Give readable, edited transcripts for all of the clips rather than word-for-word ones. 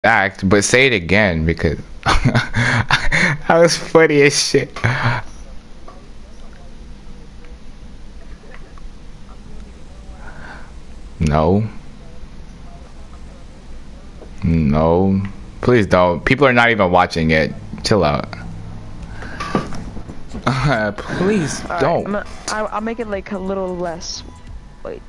act, but say it again because that was funny as shit. No. No. Please don't. People are not even watching it. Chill out. Please don't. I'll make it like a little less. Wait.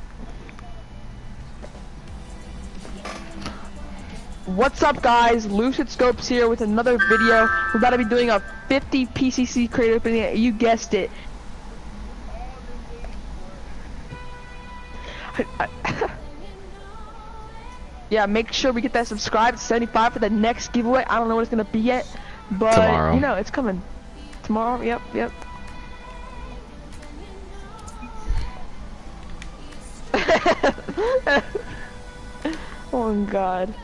What's up, guys? Lucid Scopes here with another video. We're about to be doing a 50 PCC crate opening. You guessed it. Yeah, make sure we get that subscribe. 75 for the next giveaway. I don't know what it's gonna be yet, but Tomorrow. you know it's coming. Tomorrow. Yep. Oh God.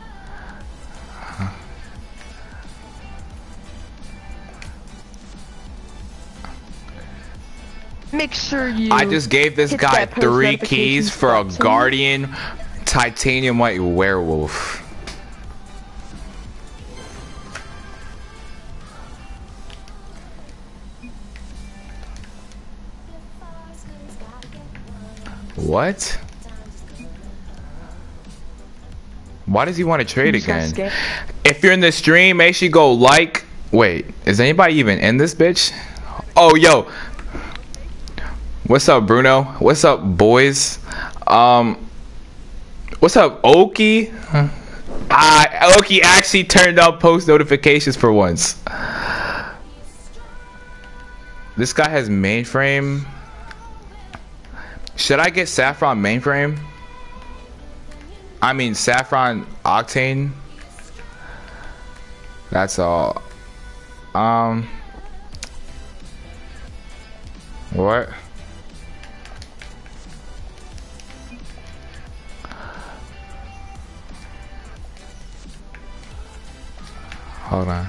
Make sure you. I just gave this guy 3 keys for a Guardian Titanium White Werewolf. What? Why does he want to trade again? If you're in the stream, make sure you go like. Wait, is anybody even in this bitch? Oh, yo. What's up, Bruno? What's up, boys? What's up, Oki? Oki actually turned on post notifications for once. This guy has mainframe. Should I get Saffron mainframe? I mean Saffron Octane. That's all. What? Hold on.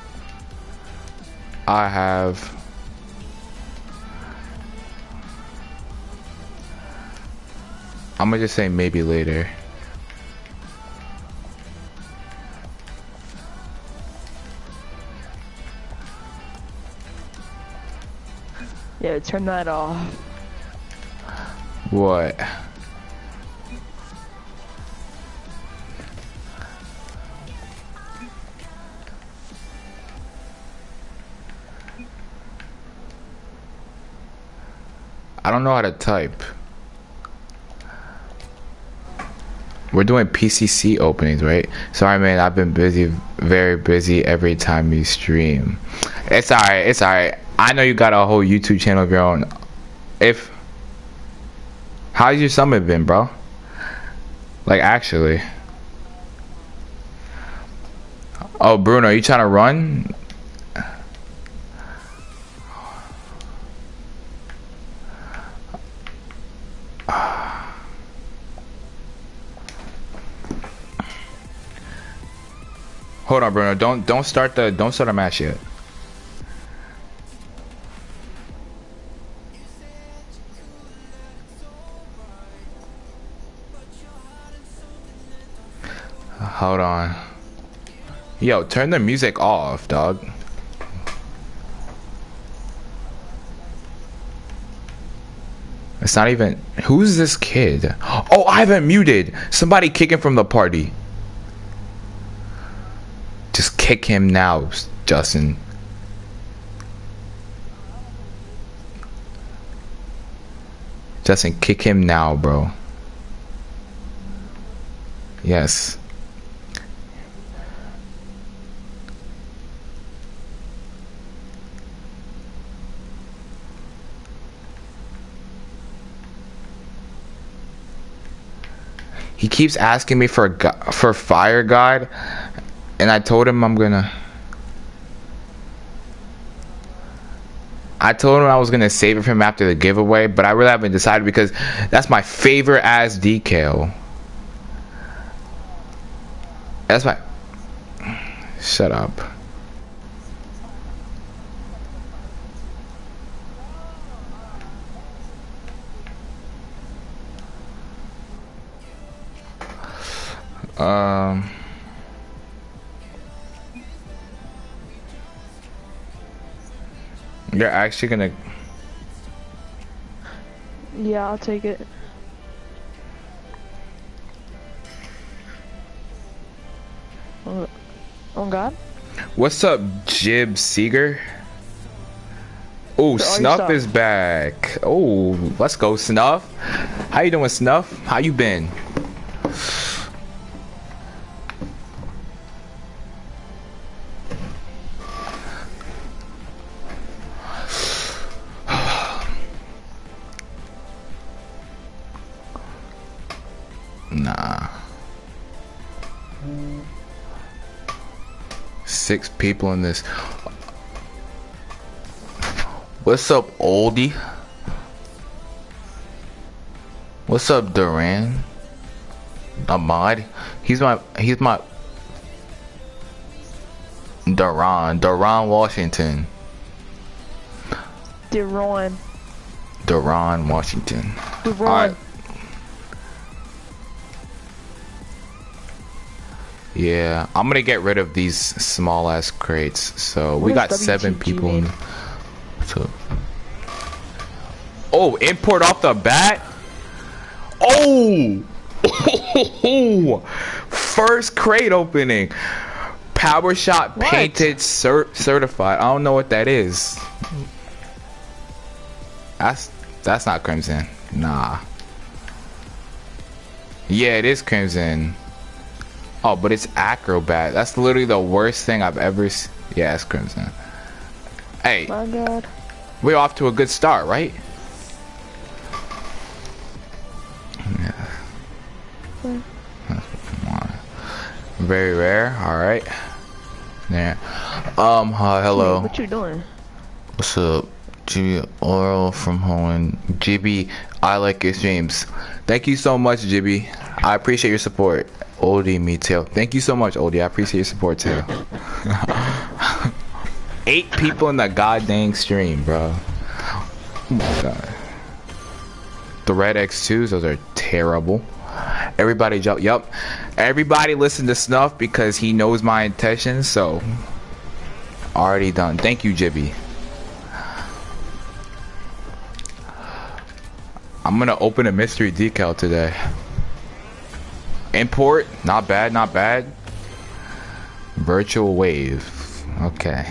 I'm gonna just say maybe later. Yeah, turn that off. What? I don't know how to type. We're doing PCC openings, right? Sorry, man. I've been busy, very busy every time you stream. It's alright. It's alright. I know you got a whole YouTube channel of your own. How's your summer been, bro? Like, actually. Oh, Bruno, you trying to run? Hold on, Bruno. Don't start a match yet. Hold on. Yo, turn the music off, dog. It's not even. Who's this kid? Oh, I haven't muted. Somebody kick him from the party. Just kick him now, Justin. Justin, kick him now, bro. Yes. He keeps asking me for Fire God, and I told him I told him I was gonna save it for him after the giveaway, but I really haven't decided because that's my favorite ass decal. That's my. Shut up. You're actually gonna. Yeah, I'll take it. Oh God. What's up, Jib Seeger? Oh, Snuff is back. Oh, let's go, Snuff. How you doing, Snuff? How you been? Nah. 6 people in this. What's up, oldie? What's up, Duran? Ahmad? He's my Duran Washington. Duran Washington. Duran. Yeah, I'm gonna get rid of these small ass crates. So we got 7 people in. So, oh, import off the bat. Oh, first crate opening. Power shot what? painted certified. I don't know what that is. That's not Crimson. Nah. Yeah, it is Crimson. Oh, but it's Acrobat. That's literally the worst thing I've ever seen. Yeah, it's Crimson. Hey. My God. We're off to a good start, right? Yeah. Very rare. All right. Yeah. Hello. Hey, what you doing? What's up? GB Oral from home. GB, I like your streams. Thank you so much, GB. I appreciate your support. Oldie, me too. Thank you so much, Oldie. I appreciate your support too. 8 people in the goddamn stream, bro. Oh my God. The Red X2s, those are terrible. Everybody jump. Yup. Everybody listen to Snuff because he knows my intentions. So already done. Thank you, Jibby. I'm gonna open a mystery decal today. Import, not bad, not bad. Virtual wave. Okay.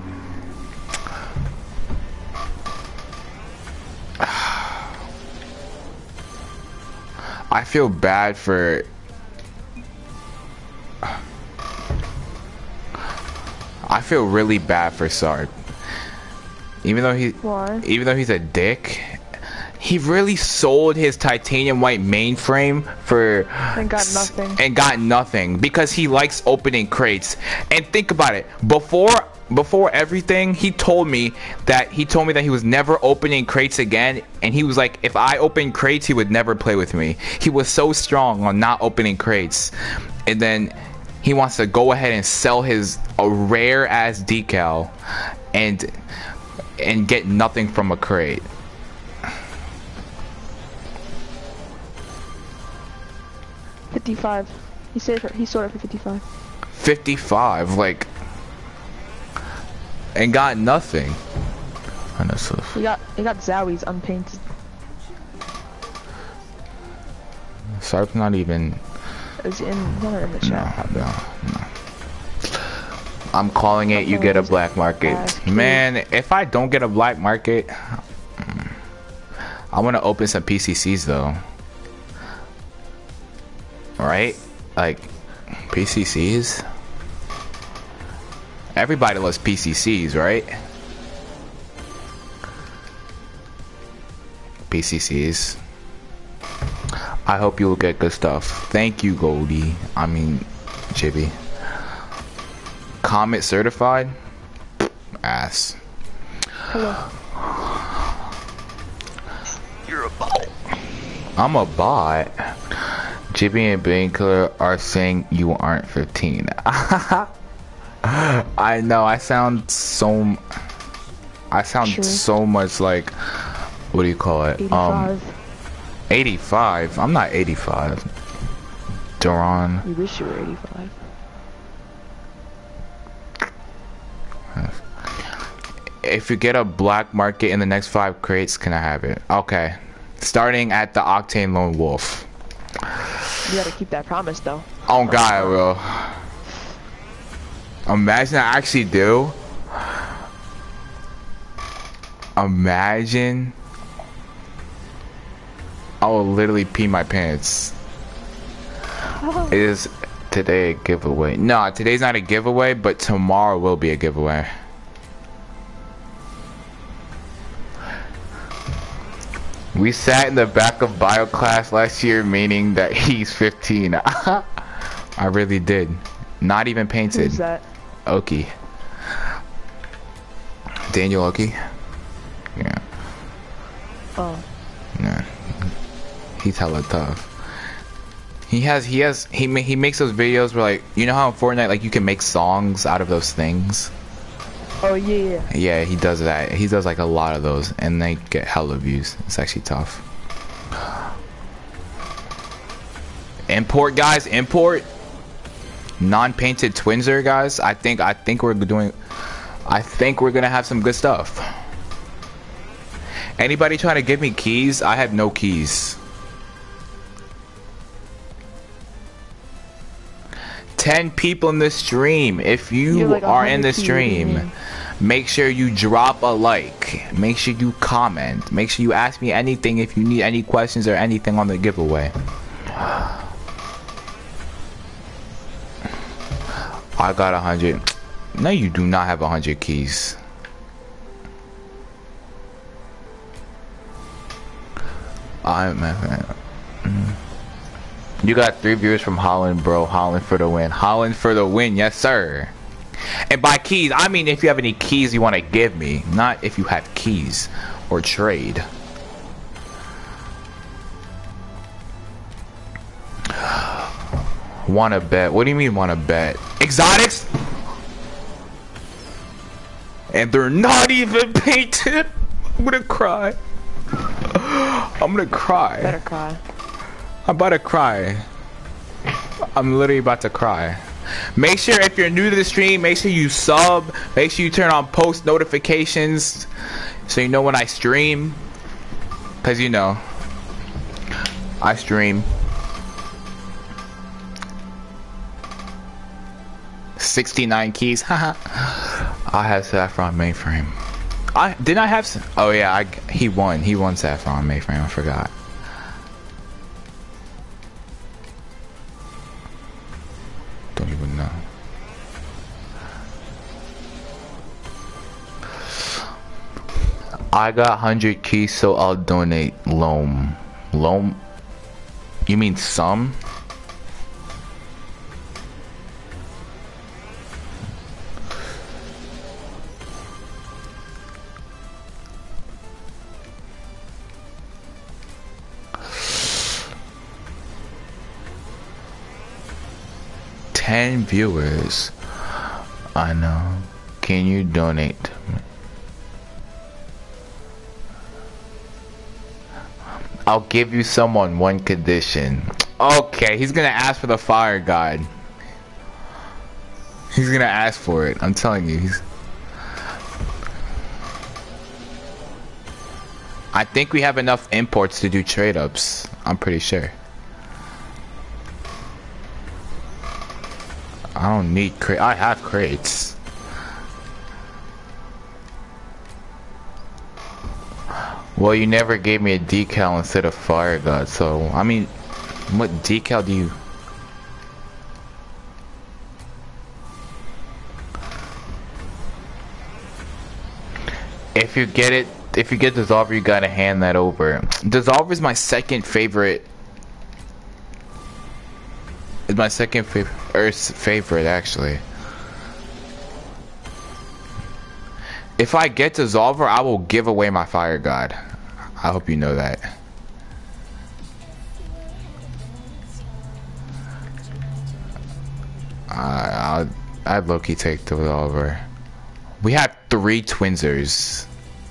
I feel bad for I feel really bad for Sark. Even though he's a dick, he really sold his titanium white mainframe for and got nothing because he likes opening crates. And think about it, before everything, he told me that he was never opening crates again, and he was like, if I open crates, he would never play with me. He was so strong on not opening crates, and then he wants to go ahead and sell a rare ass decal and get nothing from a crate. $55. He sold it for $55. 55, like, and got nothing. He got Zowies unpainted. Sarp's not even. Is not in the chat. No. I'm calling it. You get a black market, man. If I don't get a black market, I want to open some PCCs though. Right? Like PCCs. Everybody loves PCCs, right? PCCs. I hope you'll get good stuff. Thank you, Goldie. I mean, Jibby. Comet certified? Ass. Hello. You're a bot. I'm a bot. Jibby and Bainkiller are saying you aren't 15. I know. I sound so much like, what do you call it? 85. 85. I'm not 85. Duran. You wish you were 85. If you get a black market in the next 5 crates, can I have it? Okay. Starting at the Octane Lone Wolf. You gotta keep that promise, though. Oh God, I will. Imagine I actually do. Imagine. I will literally pee my pants. It is today a giveaway? No, today's not a giveaway, but tomorrow will be a giveaway. We sat in the back of bio class last year, meaning that he's 15. I really did. Not even painted. Who's that? Oki. Daniel Oki. Yeah. Oh. Yeah. He's hella tough. He makes those videos where, like, you know how in Fortnite, like, you can make songs out of those things? Oh yeah. Yeah, he does that. He does like a lot of those, and they get hella views. It's actually tough. Import, guys, import. Non-painted Twinser, guys. I think we're gonna have some good stuff. Anybody trying to give me keys? I have no keys. 10 people in the stream. If you like are in the keys, stream, make sure you drop a like. Make sure you comment. Make sure you ask me anything if you need any questions or anything on the giveaway. I got 100. No, you do not have 100 keys. You got 3 viewers from Holland, bro. Holland for the win. Holland for the win, yes sir. And by keys, I mean if you have any keys you want to give me, not if you have keys or trade. Wanna bet? What do you mean wanna bet? Exotics? And they're not even painted. I'm gonna cry. I'm gonna cry. Better cry. I'm about to cry. I'm literally about to cry. Make sure if you're new to the stream, make sure you sub. Make sure you turn on post notifications so you know when I stream. Cause you know, I stream. 69 keys. Haha. I have Saffron mainframe. Didn't I have? Oh yeah, he won. He won Saffron mainframe. I forgot. Don't even know. I got 100 keys, so I'll donate loam. Loam? You mean some? Viewers. I know. Can you donate? I'll give you some on one condition. Okay, he's gonna ask for the fire god. He's gonna ask for it. I'm telling you. I think we have enough imports to do trade ups. I'm pretty sure. I don't need crates. I have crates. Well, you never gave me a decal instead of fire god, so I mean, what decal do you? If you get it, if you get Dissolver, you gotta hand that over. Dissolver is my second favorite. It's my second favorite, actually. If I get Dissolver, I will give away my Fire God. I hope you know that. I'd low-key take Dissolver. We have 3 Twinsers.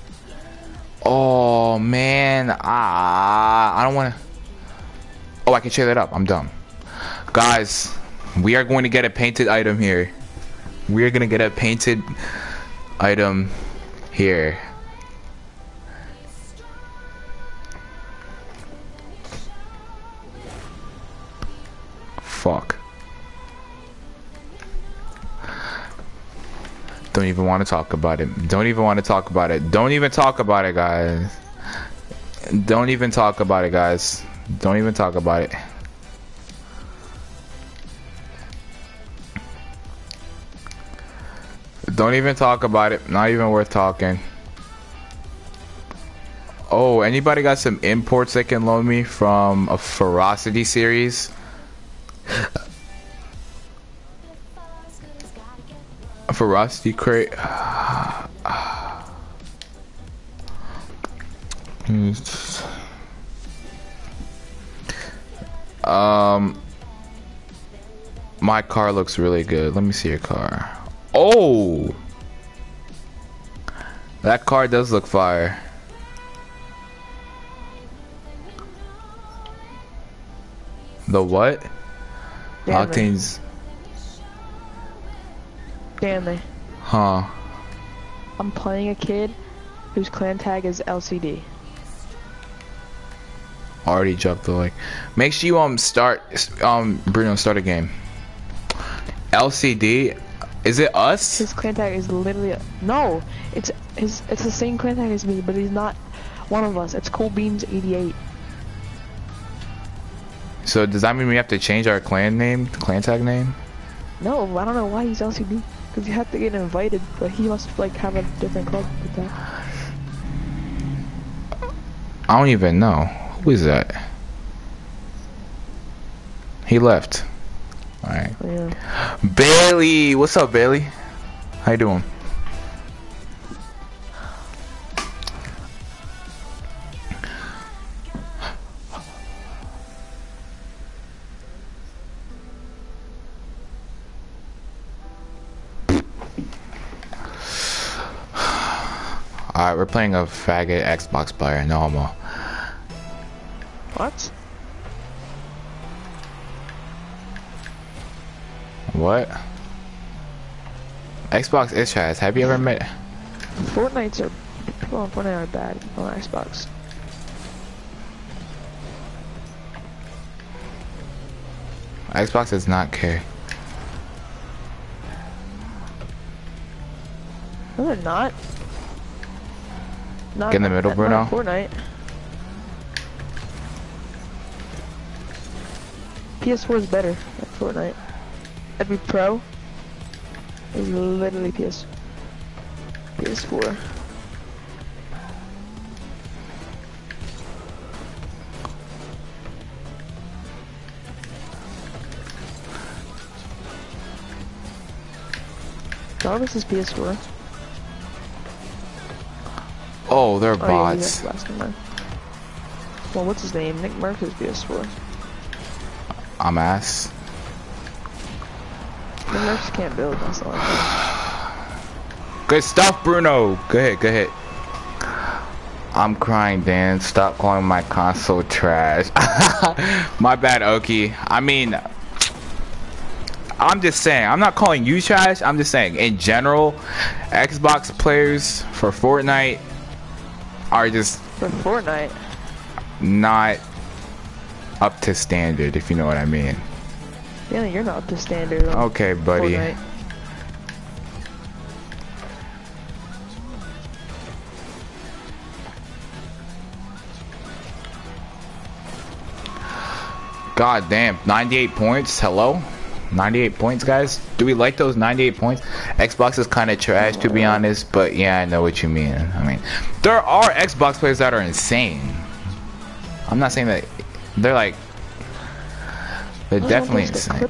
Oh, man. I don't want to... Oh, I can cheer that up. I'm dumb. Guys, we are going to get a painted item here. We are going to get a painted item Here. Fuck. Don't even want to talk about it. Don't even want to talk about it. Don't even talk about it, guys. Don't even talk about it, guys. Don't even talk about it. Don't even talk about it. Not even worth talking. Oh, anybody got some imports they can loan me from a Ferocity series? A Ferocity crate. My car looks really good. Let me see your car. Oh, that car does look fire. The what? Octanes. Stanley. Huh. I'm playing a kid whose clan tag is LCD. Already dropped the like. Make sure you start Bruno, start a game. LCD. Is it us? His clan tag is literally no. It's the same clan tag as me, but he's not one of us. It's Cool Beans 88. So does that mean we have to change our clan name, clan tag name? No, I don't know why he's LCD. Because you have to get invited, but he must like have a different club with that. I don't even know. Who is that? He left. Alright. Yeah. Bailey! What's up, Bailey? How you doing? Alright, we're playing a faggot Xbox player. No homo. What? What? Xbox is trash. Have you ever met? People on Fortnite are bad on Xbox. Xbox does not care. No, they're not. Get in the middle, Bruno. Fortnite. PS4 is better than Fortnite. Every Pro is literally PS4. Jarvis is PS4. Oh, they're bots. Yeah, well, what's his name? Nick Merck is PS4. I'm ass. The Mercs can't build, that's all I Good stuff, Bruno. Go ahead, go ahead. I'm crying, Dan. Stop calling my console trash. My bad, Oki. I mean, I'm just saying. I'm not calling you trash. I'm just saying, in general, Xbox players for Fortnite are just For Fortnite? Not up to standard, if you know what I mean. Yeah, you're not up to standard. Okay, buddy. Fortnite. God damn, 98 points. Hello? 98 points, guys. Do we like those 98 points? Xbox is kind of trash, to be honest, but yeah, I know what you mean. I mean, there are Xbox players that are insane. I'm not saying that they're like, they're definitely insane.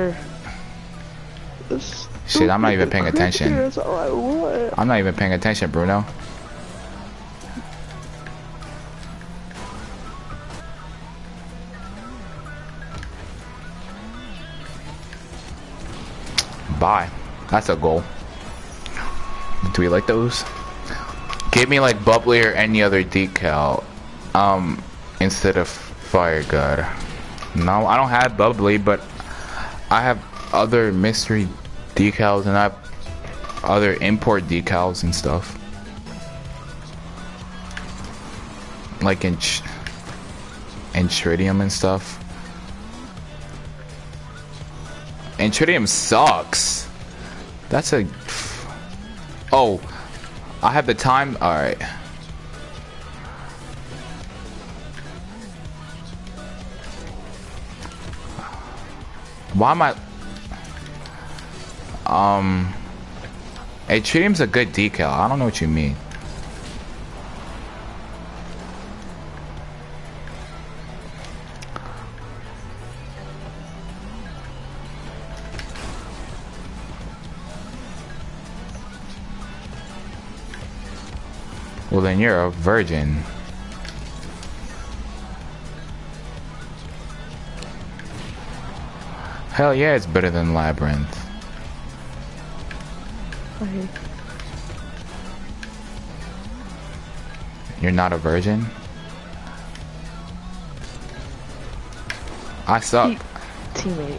Shit, I'm not even paying attention. That's all I want. I'm not even paying attention, Bruno. Bye. That's a goal. Do we like those? Give me like bubbly or any other decal instead of fire god. No, I don't have bubbly, but I have other mystery decals and I have other import decals and stuff. like in Tritium and stuff. And Tritium sucks. That's a... Oh, I have the time. All right. Why am I... Hey, Tritium's a good decal. I don't know what you mean. Well, then you're a virgin. Hell yeah, it's better than Labyrinth. Okay. You're not a virgin? I suck. Teammate.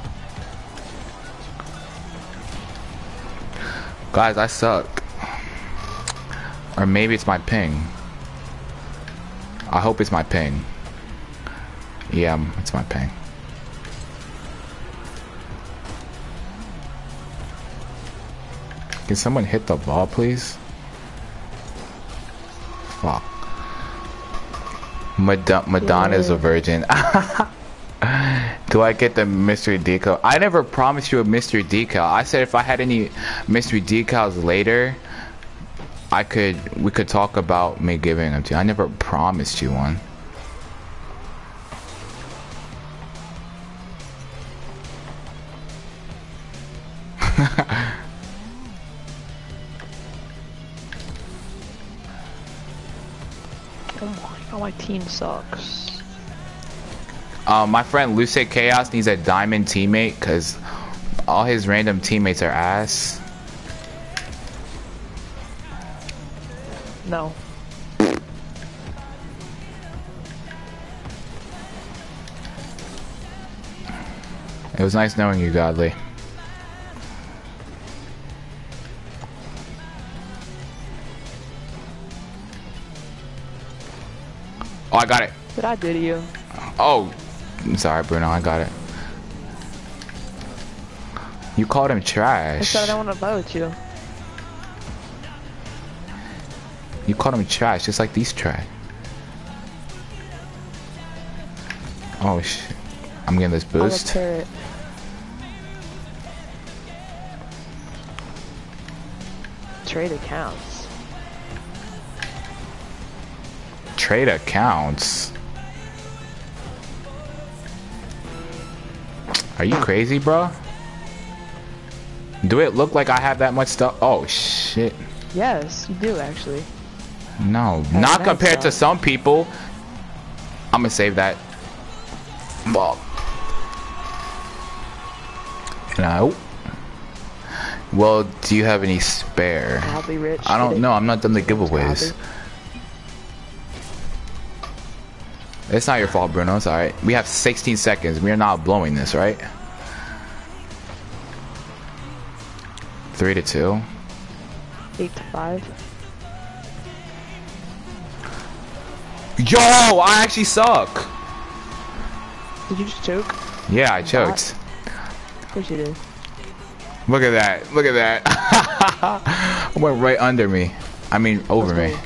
Guys, I suck. Or maybe it's my ping. I hope it's my ping. Yeah, it's my ping. Can someone hit the ball, please? Fuck. Madonna's a virgin. Do I get the mystery decal? I never promised you a mystery decal. I said if I had any mystery decals later, we could talk about me giving them to you. I never promised you one. Oh, my team sucks. My friend Luce Chaos needs a diamond teammate because all his random teammates are ass. No. It was nice knowing you, Godly. Oh, I got it. What did I do to you? Oh, I'm sorry, Bruno. I got it. You called him trash. I said I don't want to play with you. You called him trash, just like these trash. Oh shit! I'm getting this boost. I'm a parrot. Trade accounts. Trade accounts. Are you crazy, bro? Do it look like I have that much stuff? Oh shit. Yes, you do actually. No, That's not nice, compared to though. some people. I'm gonna save that. Well, no. Well, do you have any spare? I'll be rich. I don't know. I'm not done the giveaways. It's not your fault, Bruno. It's alright. We have 16 seconds. We are not blowing this, right? 3-2. 8-5. Yo, I actually suck. Did you just choke? Yeah, I choked. Of course you did. Look at that. Look at that. It went right under me. I mean, over me.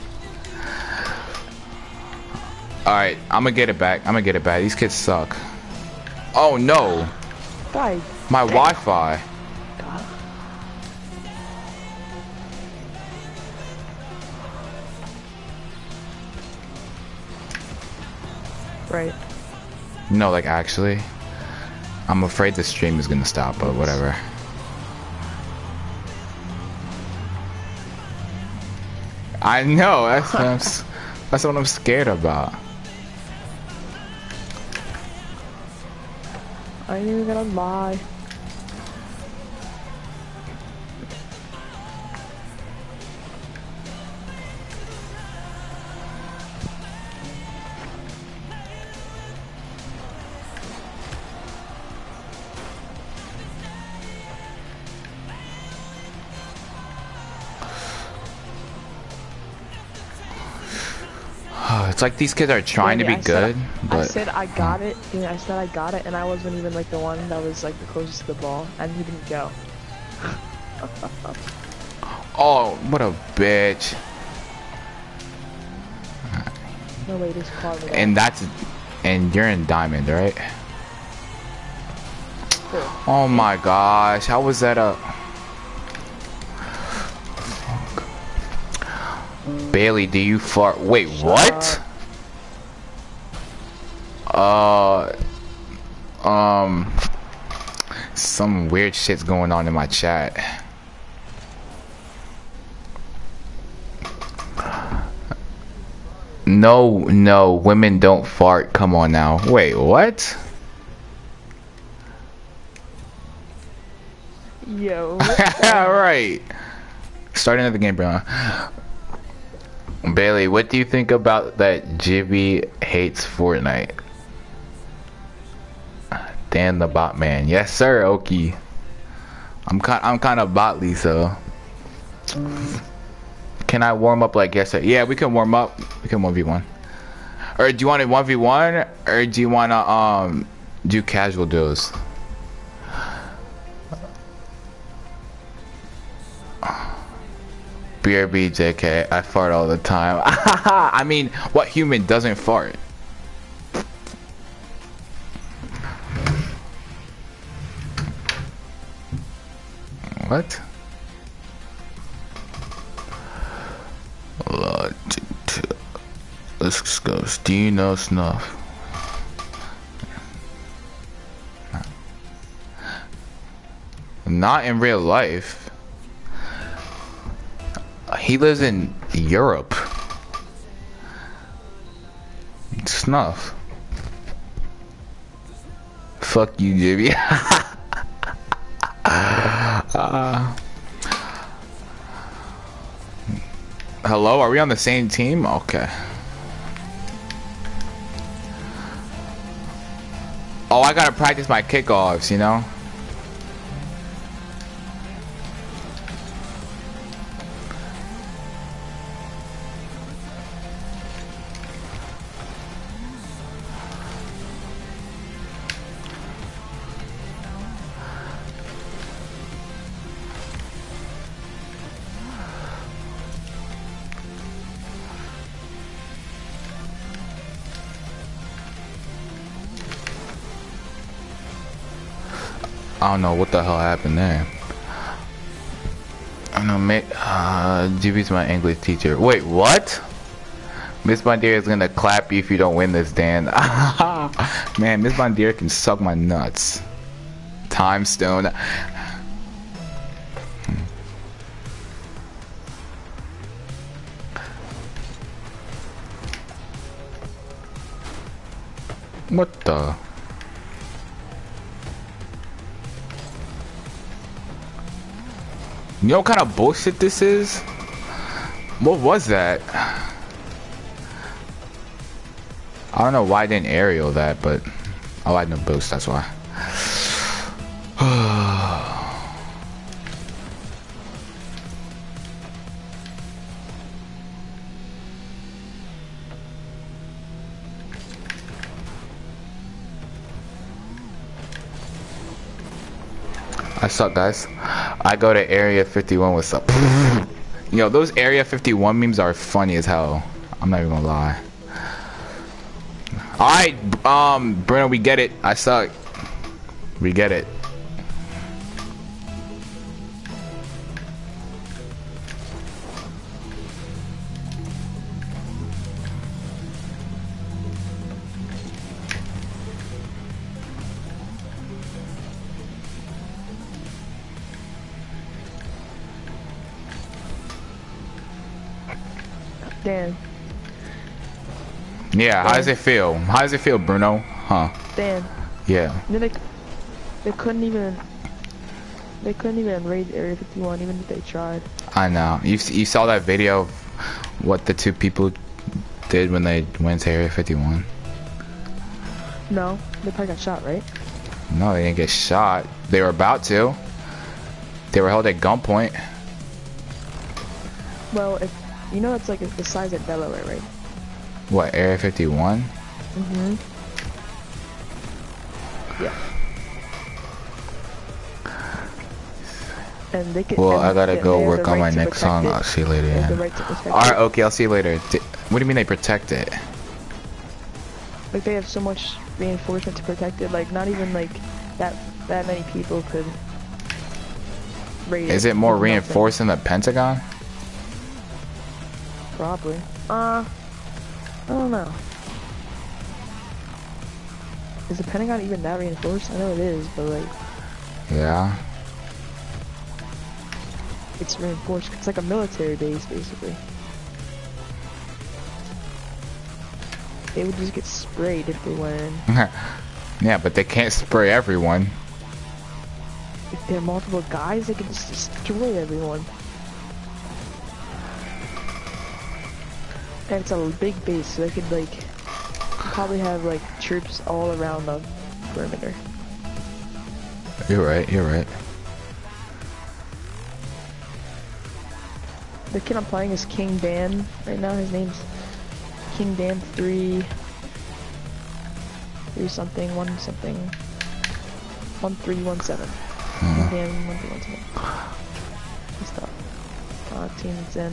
Alright, I'm gonna get it back. I'm gonna get it back. These kids suck. Oh no. Guy. My Wi-Fi. God. Right. No, like actually. I'm afraid the stream is gonna stop, but whatever. I know, that's what I'm scared about. I ain't even gonna lie. It's like these kids are trying to be good, but I said I got it. Dude, I said I got it, and I wasn't even like the one that was like the closest to the ball, and he didn't go. oh, what a bitch! No way, this car. And you're in diamond, right? Sure. Oh my gosh, how was that up? Bailey, do you fart? Wait, what? Some weird shit's going on in my chat. No, women don't fart. Come on now. Wait, what? Yo. Alright. Start another game, bro. Bailey, what do you think about that Jibby hates Fortnite? Dan the bot man. Yes sir, Oki. I'm kind of botly, so can I warm up like yesterday? Yeah, we can warm up. We can 1v1. Or do you want it 1v1 or do you want to do casual duels? BRB JK, I fart all the time. I mean, what human doesn't fart? What? Let's go. Do you know Snuff? Not in real life. He lives in Europe. Snuff. Fuck you, Jimmy. Hello, are we on the same team? Okay. Oh, I gotta practice my kickoffs, you know? I don't know what the hell happened there. I don't know, Jimmy's my English teacher. Wait, what? Miss Bondier is gonna clap you if you don't win this, Dan. Man, Miss Bondier can suck my nuts. Time Stone. What the? You know what kind of bullshit this is? What was that? I don't know why I didn't aerial that, but oh, I had no boost, that's why. I suck, guys. I go to Area 51 with up. Yo, those Area 51 memes are funny as hell. I'm not even gonna lie. Alright, Bruno, we get it. I suck. We get it. Dan. Yeah, how does it feel? How does it feel, Bruno? Huh? Dan. Yeah. They couldn't even raid Area 51 even if they tried. I know. You saw that video of what the two people did when they went to Area 51? No, they probably got shot, right? No, they didn't get shot. They were about to. They were held at gunpoint. Well, if you know it's like the size of Delaware, right? What, Area 51? Mm-hmm. Yeah. And they can. Well, and I gotta they go have work the on my right to next protect song. it. I'll see you later, They have man. the right to protect Alright, it. okay, I'll see you later. What do you mean they protect it? Like they have so much reinforcement to protect it. Like not even like that many people could raid it. Is it more with nothing. reinforced than the Pentagon? Probably. I don't know. Is the Pentagon even that reinforced? I know it is, but like Yeah. it's reinforced. It's like a military base, basically. They would just get sprayed if they went in. Yeah, but they can't spray everyone. If there are multiple guys, they can just destroy everyone. And it's a big base, so they could like probably have like troops all around the perimeter. You're right, you're right. The kid I'm playing is King Dan right now. His name's King Dan 3 something 1317. King Dan 1317. Good stuff. Team's in.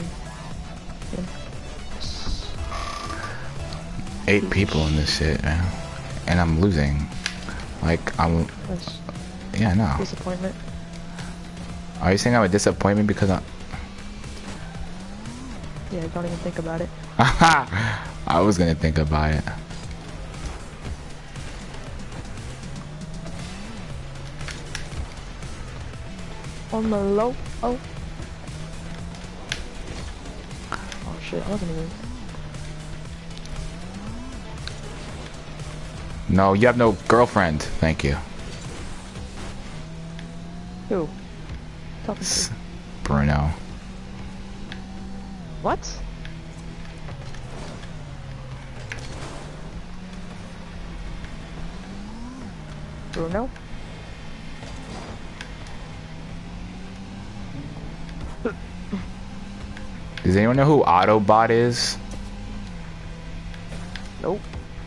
8 people in this shit, man. And I'm losing. Like, That's yeah, no. disappointment. Are you saying I'm a disappointment because I'm... Yeah, don't even think about it. I was gonna think about it. On the low. Oh shit, I wasn't even. No, you have no girlfriend. Thank you. Who? Talking to. Bruno. What? Bruno? Does anyone know who Autobot is? Nope.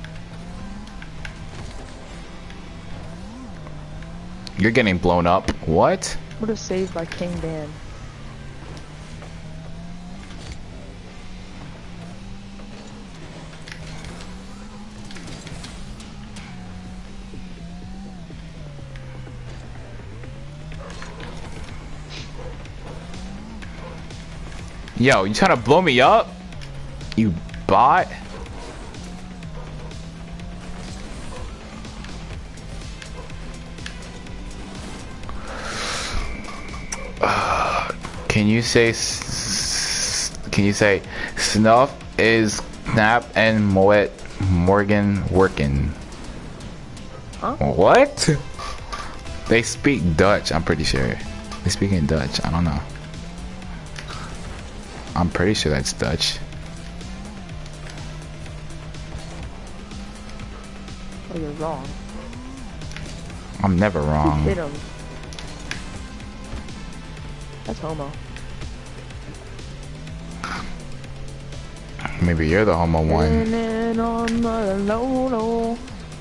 You're getting blown up. What? Would have saved by King Dan. Yo, you trying to blow me up? You bot? Can you say snuff is snap and moet Morgan working? Huh? What? They speak Dutch, I'm pretty sure. They speak in Dutch, I don't know. I'm pretty sure that's Dutch. Oh, you're wrong. I'm never wrong. Hit him. That's homo. Maybe you're the homo one. On the low.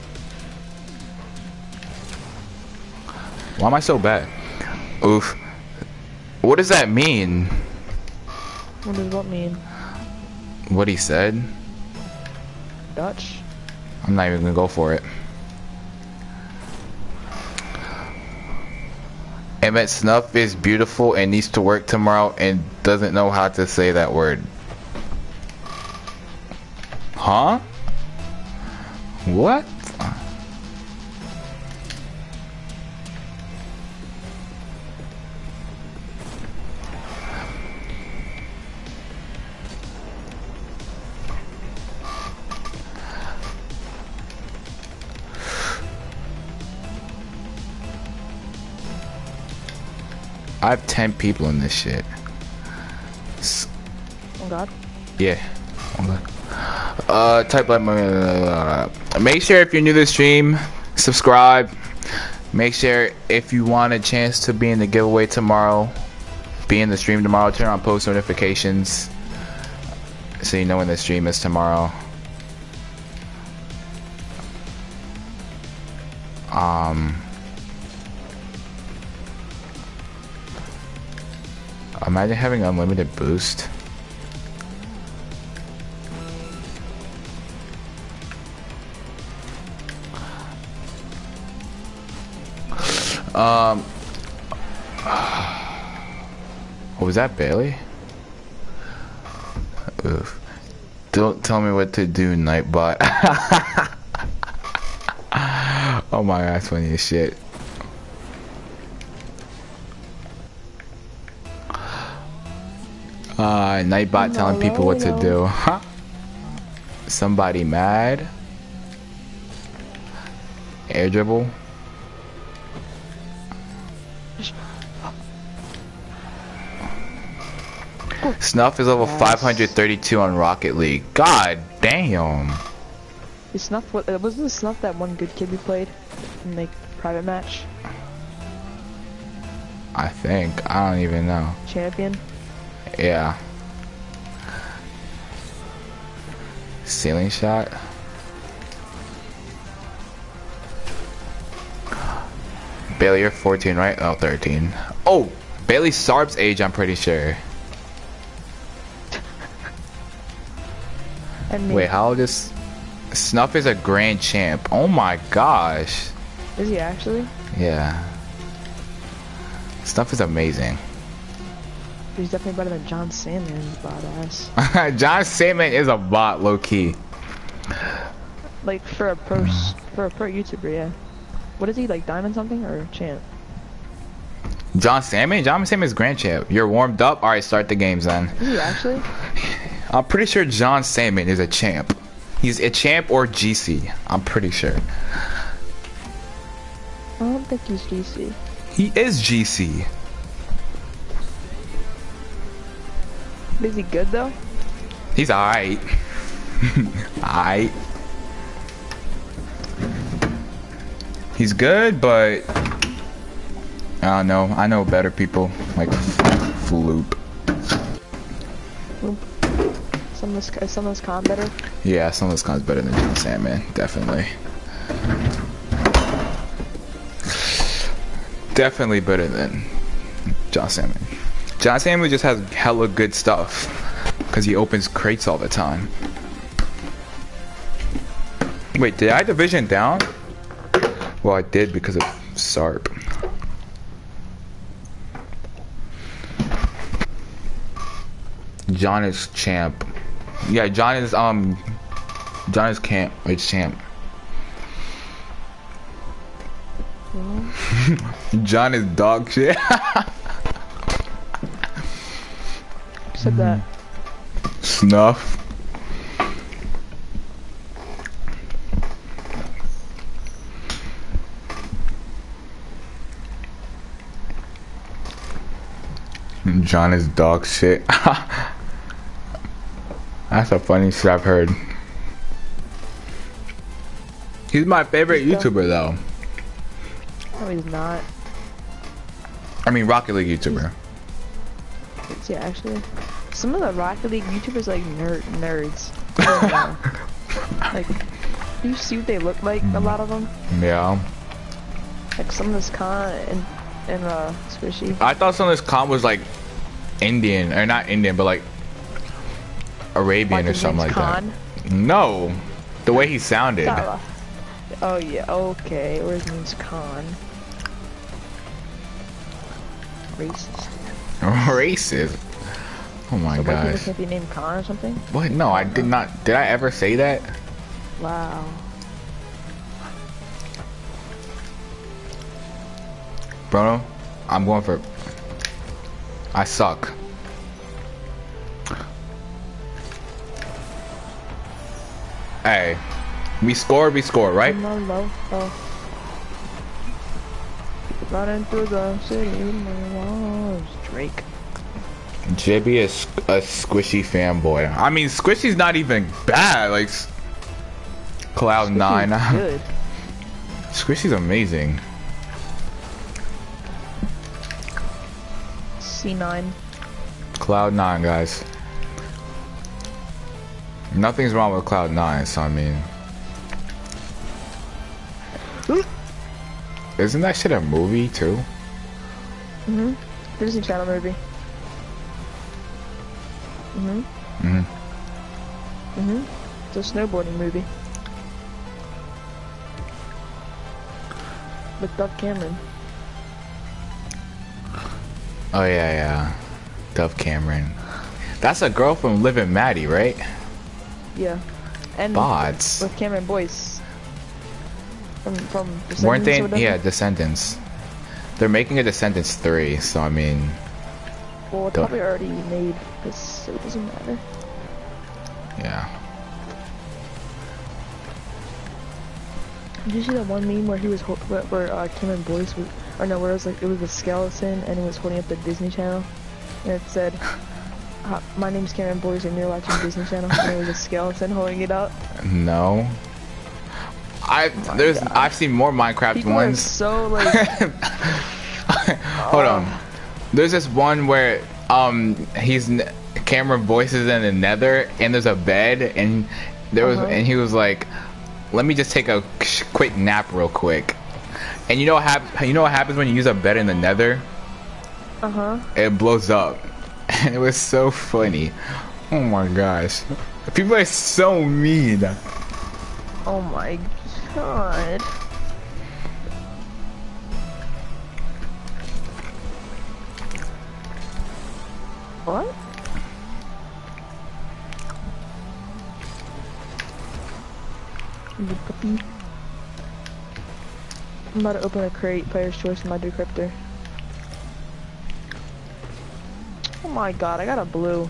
Why am I so bad? Oof. What does that mean? What does what mean? What he said? Dutch? I'm not even gonna go for it. Emmett Snuff is beautiful and needs to work tomorrow and doesn't know how to say that word. Huh? What? I have 10 people in this shit. Oh god. Yeah. Type like make sure if you're new to the stream, subscribe. Make sure if you want a chance to be in the giveaway tomorrow, be in the stream tomorrow, turn on post notifications so you know when the stream is tomorrow. Imagine having unlimited boost. Oh, was that Bailey? Oof. Don't tell me what to do, Nightbot. Oh my god, that's funny as shit. Nightbot telling people what to do. Huh? Somebody mad? Air dribble? Snuff is level 532 on Rocket League. God damn. Is Snuff, wasn't the Snuff that one good kid we played in like private match? I think. I don't even know. Champion? Yeah. Ceiling shot. Bailey, you're 14, right? Oh, 13. Oh, Bailey Sarp's age, I'm pretty sure. Wait, how old is... Snuff is a grand champ. Oh my gosh. Is he actually? Yeah. Snuff is amazing. He's definitely better than John Salmon, badass. John Salmon is a bot, low-key. Like, for a pro YouTuber, yeah. What is he, like, diamond something, or champ? John Salmon? John Salmon is grand champ. You're warmed up? Alright, start the games then. Is he actually? I'm pretty sure John Salmon is a champ. He's a champ or GC. I'm pretty sure. I don't think he's GC. He is GC. Is he good though? He's alright. Alright. He's good, but I don't know. I know better people like Floop. Some of this con better? Yeah, some of this con's better than John Salmon, definitely. Definitely better than John Salmon. John Salmon just has hella good stuff because he opens crates all the time. Wait, did I division down? Well, I did because of Sarp. John is champ. Yeah, John is camp. It's champ. John is dog shit. Said that. Snuff. John is dog shit. That's the funniest shit I've heard. He's my favorite YouTuber though. No, he's not. I mean Rocket League YouTuber. Is he actually? Some of the Rocket League YouTubers like nerds. Like, do you see what they look like? A lot of them. Yeah. Like some of this con and Squishy. I thought some of this con was like Indian, or not Indian, but like Arabian or something like that. No, the way he sounded. Oh yeah, okay. Or his name's Khan. Racist. Racist. Oh my so gosh. So can't be named Khan or something? What? No, I did not. Did I ever say that? Wow. Bruno, I'm going for... I suck. Hey, we score, right? Running through the city with my walls. Drake. JB is a Squishy fanboy. I mean, Squishy's not even bad. Like, Cloud9. Good. Squishy's amazing. C9. Cloud9, guys. Nothing's wrong with Cloud9, so I mean... Isn't that shit a movie too? Mhm. Disney Channel movie. Mhm. Mhm. Mhm. It's a snowboarding movie. With Dove Cameron. Oh yeah, yeah. Dove Cameron. That's a girl from Liv and Maddie, right? Yeah. And Bots. with Cameron Boyce. From Descendants Weren't they? or whatever. Yeah, Descendants. They're making a Descendants 3, so I mean. Well, it's probably already made, so it doesn't matter. Yeah. Did you see that one meme where he was where Cameron Boyce was, or no, where it was like it was a skeleton and he was holding up the Disney Channel, and it said, "My name's Cameron Boyce and you're watching Disney Channel." And it was a skeleton holding it up. No. I've seen more Minecraft People ones. are so like. Hold on. There's this one where Cameron voices in the Nether and there's a bed and and he was like, let me just take a quick nap real quick. And you know what happens when you use a bed in the Nether? It blows up. And it was so funny. Oh my gosh. People are so mean. Oh my god. What? The puppy. I'm about to open a crate, player's choice in my decryptor. Oh my god, I got a blue.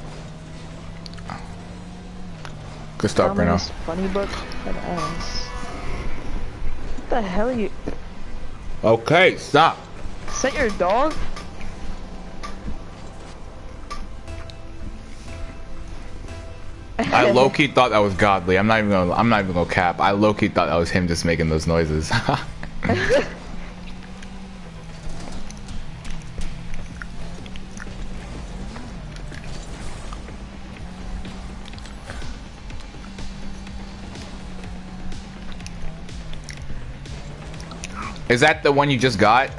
Good start, Bruno. Funny book. That ass. What the hell are you? Okay, stop. Is that your dog? I low-key thought that was godly. I'm not even gonna cap. I low-key thought that was him just making those noises. Is that the one you just got?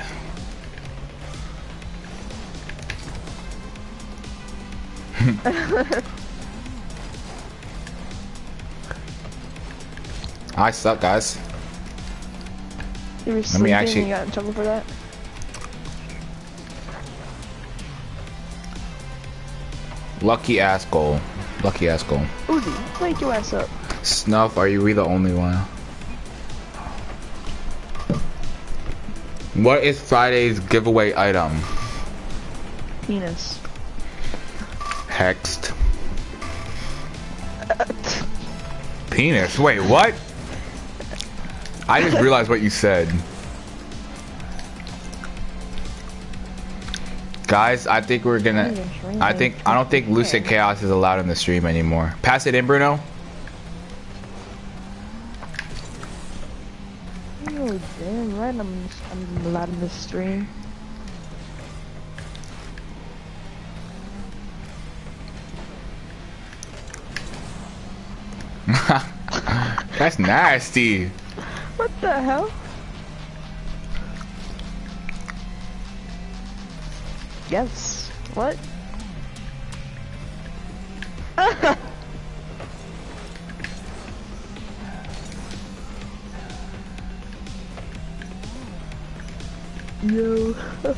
I suck, guys. You were sleeping and you got in trouble for that? Lucky ass goal. Lucky ass goal. Uzi, wake your ass up. Snuff, are you the only one? What is Friday's giveaway item? Penis. Hexed. Penis? Wait, what? I just realized what you said. Guys, I think we're gonna... I don't think Lucid Chaos is allowed in the stream anymore. Pass it in, Bruno. Oh, damn right, I'm allowed in this stream. That's nasty. What the hell? Yes. What? Yo.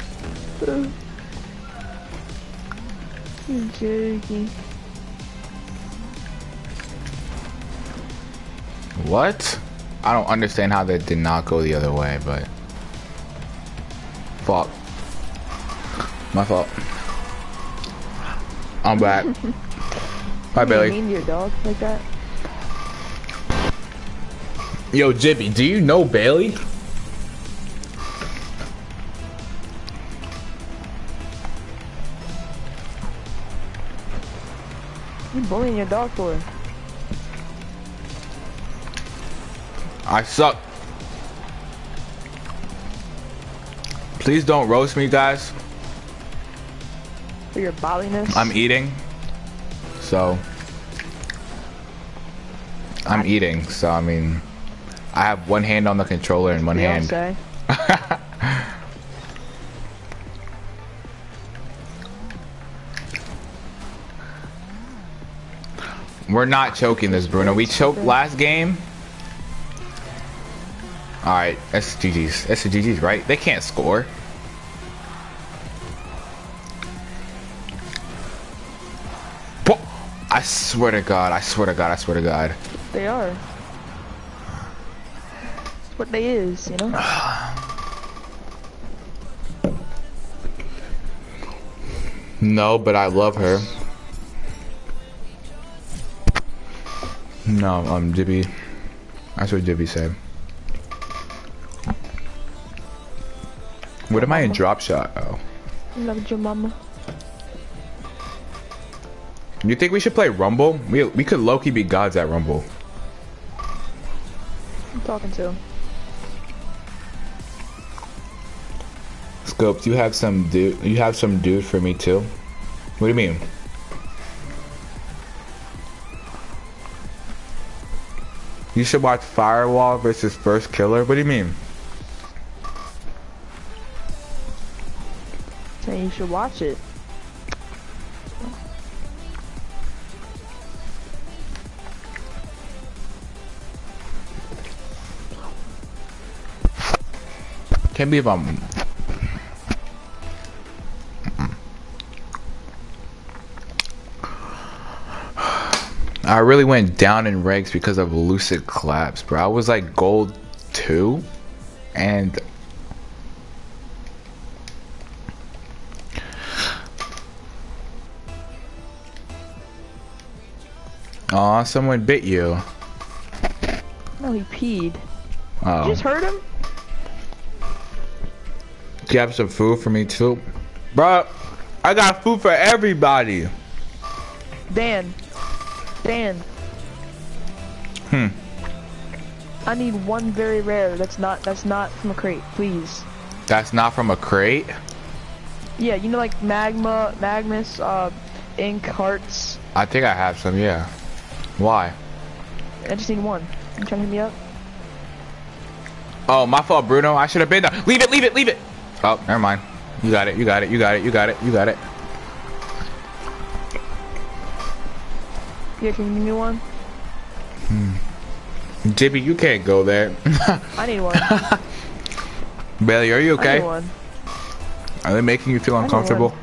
You joking. What? I don't understand how that did not go the other way, but... Fuck. My fault. I'm back. Bye, Billy. You mean your dog like that? Yo, Jibby, do you know Bailey? You bullying your dog for? I suck. Please don't roast me, guys. For your bolliness? I'm eating. So... I'm eating, so I mean... I have one hand on the controller and one hand... We're not choking this, Bruno. We choked last game. Alright, that's GG's. That's the GG's, right? They can't score. I swear to God, I swear to God, I swear to God. They are. It's what they is, you know? No, but I love her. No, Jibby. That's what Jibby said. What am I in drop shot? Oh. Love your mama. You think we should play Rumble? We could low-key be gods at Rumble. I'm talking to him. Scopes, you have some dude for me too? What do you mean? You should watch Firewall versus First Killer? What do you mean? Saying you should watch it. Can't believe I'm... I really went down in ranks because of Lucid Collapse, bro. I was like gold 2 and... Aw, someone bit you. No, he peed. Oh. You just heard him? Do you have some food for me too? Bro, I got food for everybody. Dan. I need one very rare. That's not from a crate, please. That's not from a crate? Yeah, you know like Magnus, ink hearts. I think I have some, yeah. Why? I just need one. You trying to hit me up? Oh, my fault, Bruno. I should have been there. Leave it. Oh, never mind. You got it. Yeah, can you give me one? Jibby, you can't go there. I need one. Bailey, are you okay? I need one. Are they making you feel uncomfortable?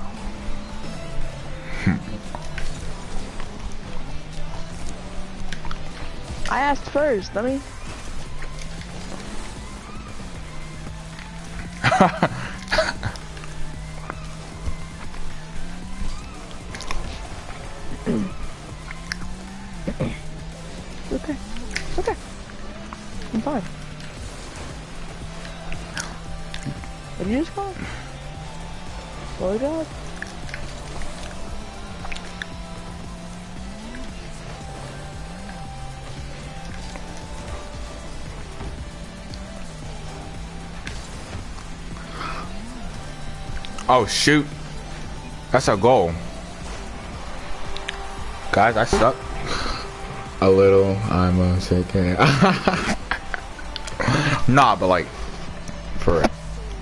I asked first, let me. Okay. I'm fine. What did you just call? Slow job? Oh shoot. That's a goal. Guys, I suck. A little, I'm a second. Nah, but like, for real.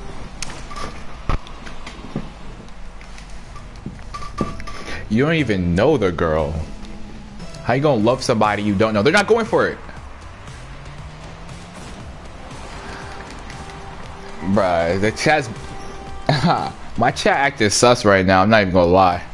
You don't even know the girl. How you gonna love somebody you don't know? They're not going for it. Bruh, the chat's... My chat acting sus right now, I'm not even gonna lie.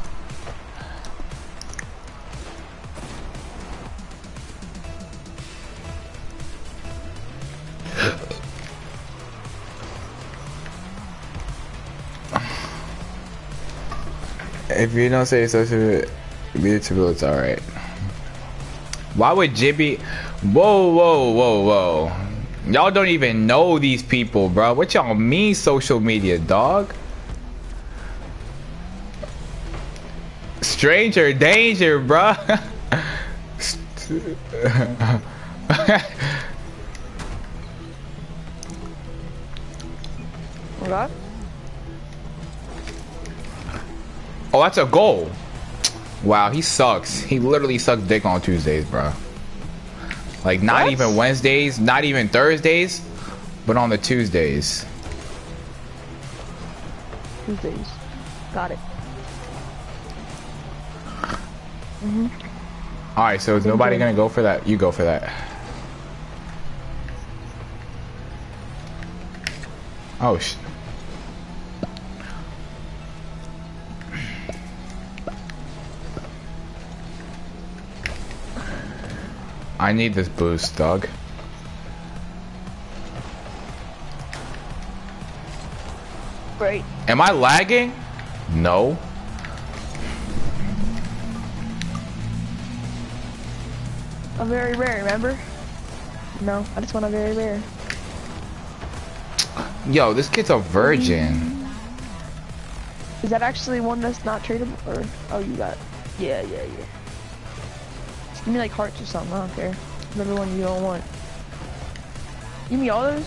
If you don't say social media to it's alright. Why would Jibby... Whoa. Y'all don't even know these people, bro. What y'all mean social media, dog? Stranger danger, bro. What? Oh, that's a goal. Wow, he sucks. He literally sucks dick on Tuesdays, bro. Like, not What? even Wednesdays, not even Thursdays, but on the Tuesdays. Got it. Alright, so is nobody gonna go for that? You go for that. Oh, I need this boost, dog. Right. Am I lagging? No. A very rare, remember? No, I just want a very rare. Yo, this kid's a virgin. Is that actually one that's not tradable? Or, oh, you got, yeah. Just give me like hearts or something, I don't care. Whatever one you don't want. Give me all those?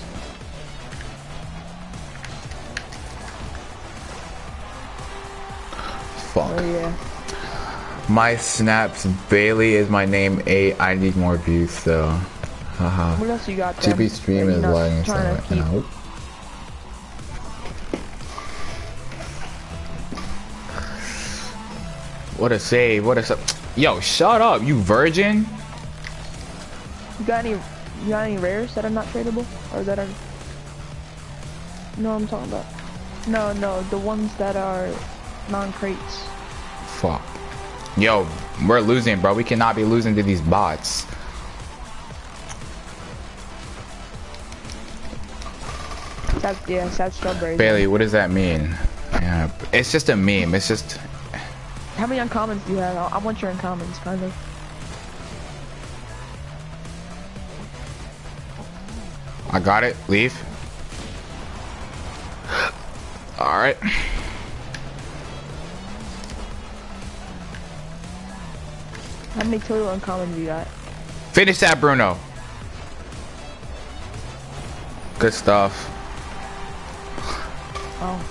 Fuck. Oh yeah. My snaps, Bailey is my name 8. I need more views though. Haha. What else you got? TP stream is lagging so out. What a save, what a save. Yo, shut up, you virgin. You got any rares that are not tradable? Or that are... No, I'm talking about. No, the ones that are non-crates. Fuck. Yo, we're losing, bro. We cannot be losing to these bots. Sad strawberries. Bailey, what does that mean? Yeah, it's just a meme. It's just... How many uncommons do you have? I want your uncommons, kind of. I got it. Leave. Alright. How many total uncommons you got? Finish that, Bruno. Good stuff. Oh.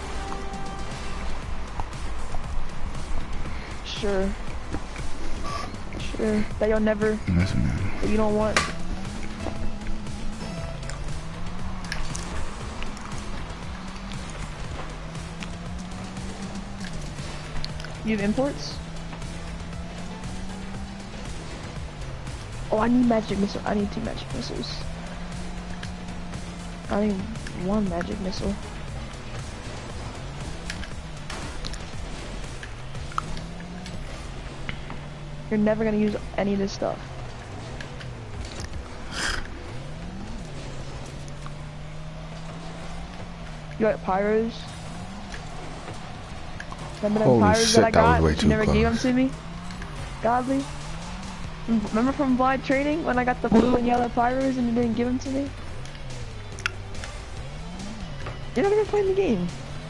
Sure. That you'll never... That you don't want. You have imports? Oh, I need magic missile. I need 2 magic missiles. I need 1 magic missile. You're never gonna use any of this stuff. You got pyros? Remember them Holy pyros shit, that I that was got? way You too never close. gave them to me? Godly? Remember from Blind Training when I got the blue and yellow pyros and you didn't give them to me? You're not even playing the game.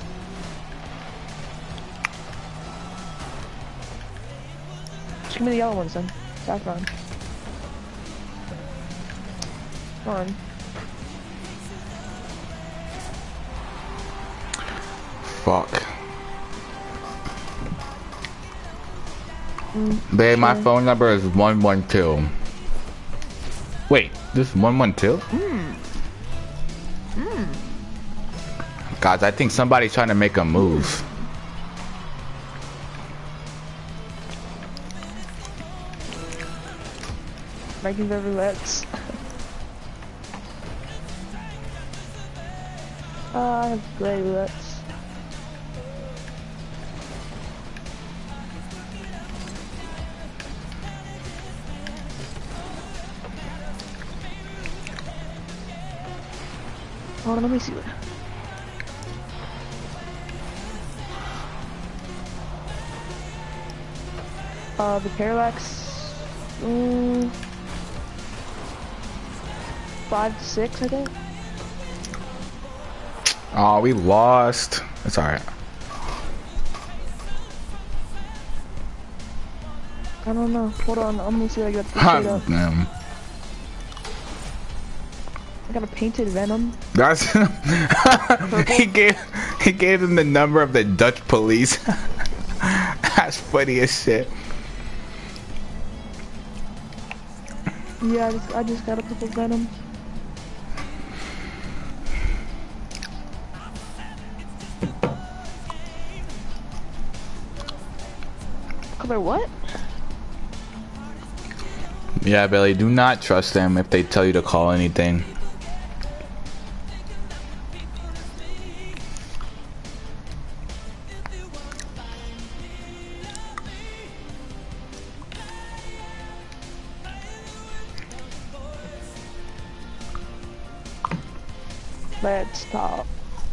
Just give me the yellow ones then. Saffron. Come on. Fuck. Babe, my phone number is 112. Wait, this is 112? Guys, I think somebody's trying to make a move. Making the roulettes. I have gray roulettes. Hold on, let me see what. The parallax, 5 to 6, I think. Oh, we lost. It's alright. I don't know. Hold on, I'm gonna see if I got this shit up. I got a painted Venom. That's he gave him the number of the Dutch police. That's funny as shit. Yeah, I just got a couple Venoms. Color what? Yeah, Billy, do not trust them if they tell you to call anything. Let's talk.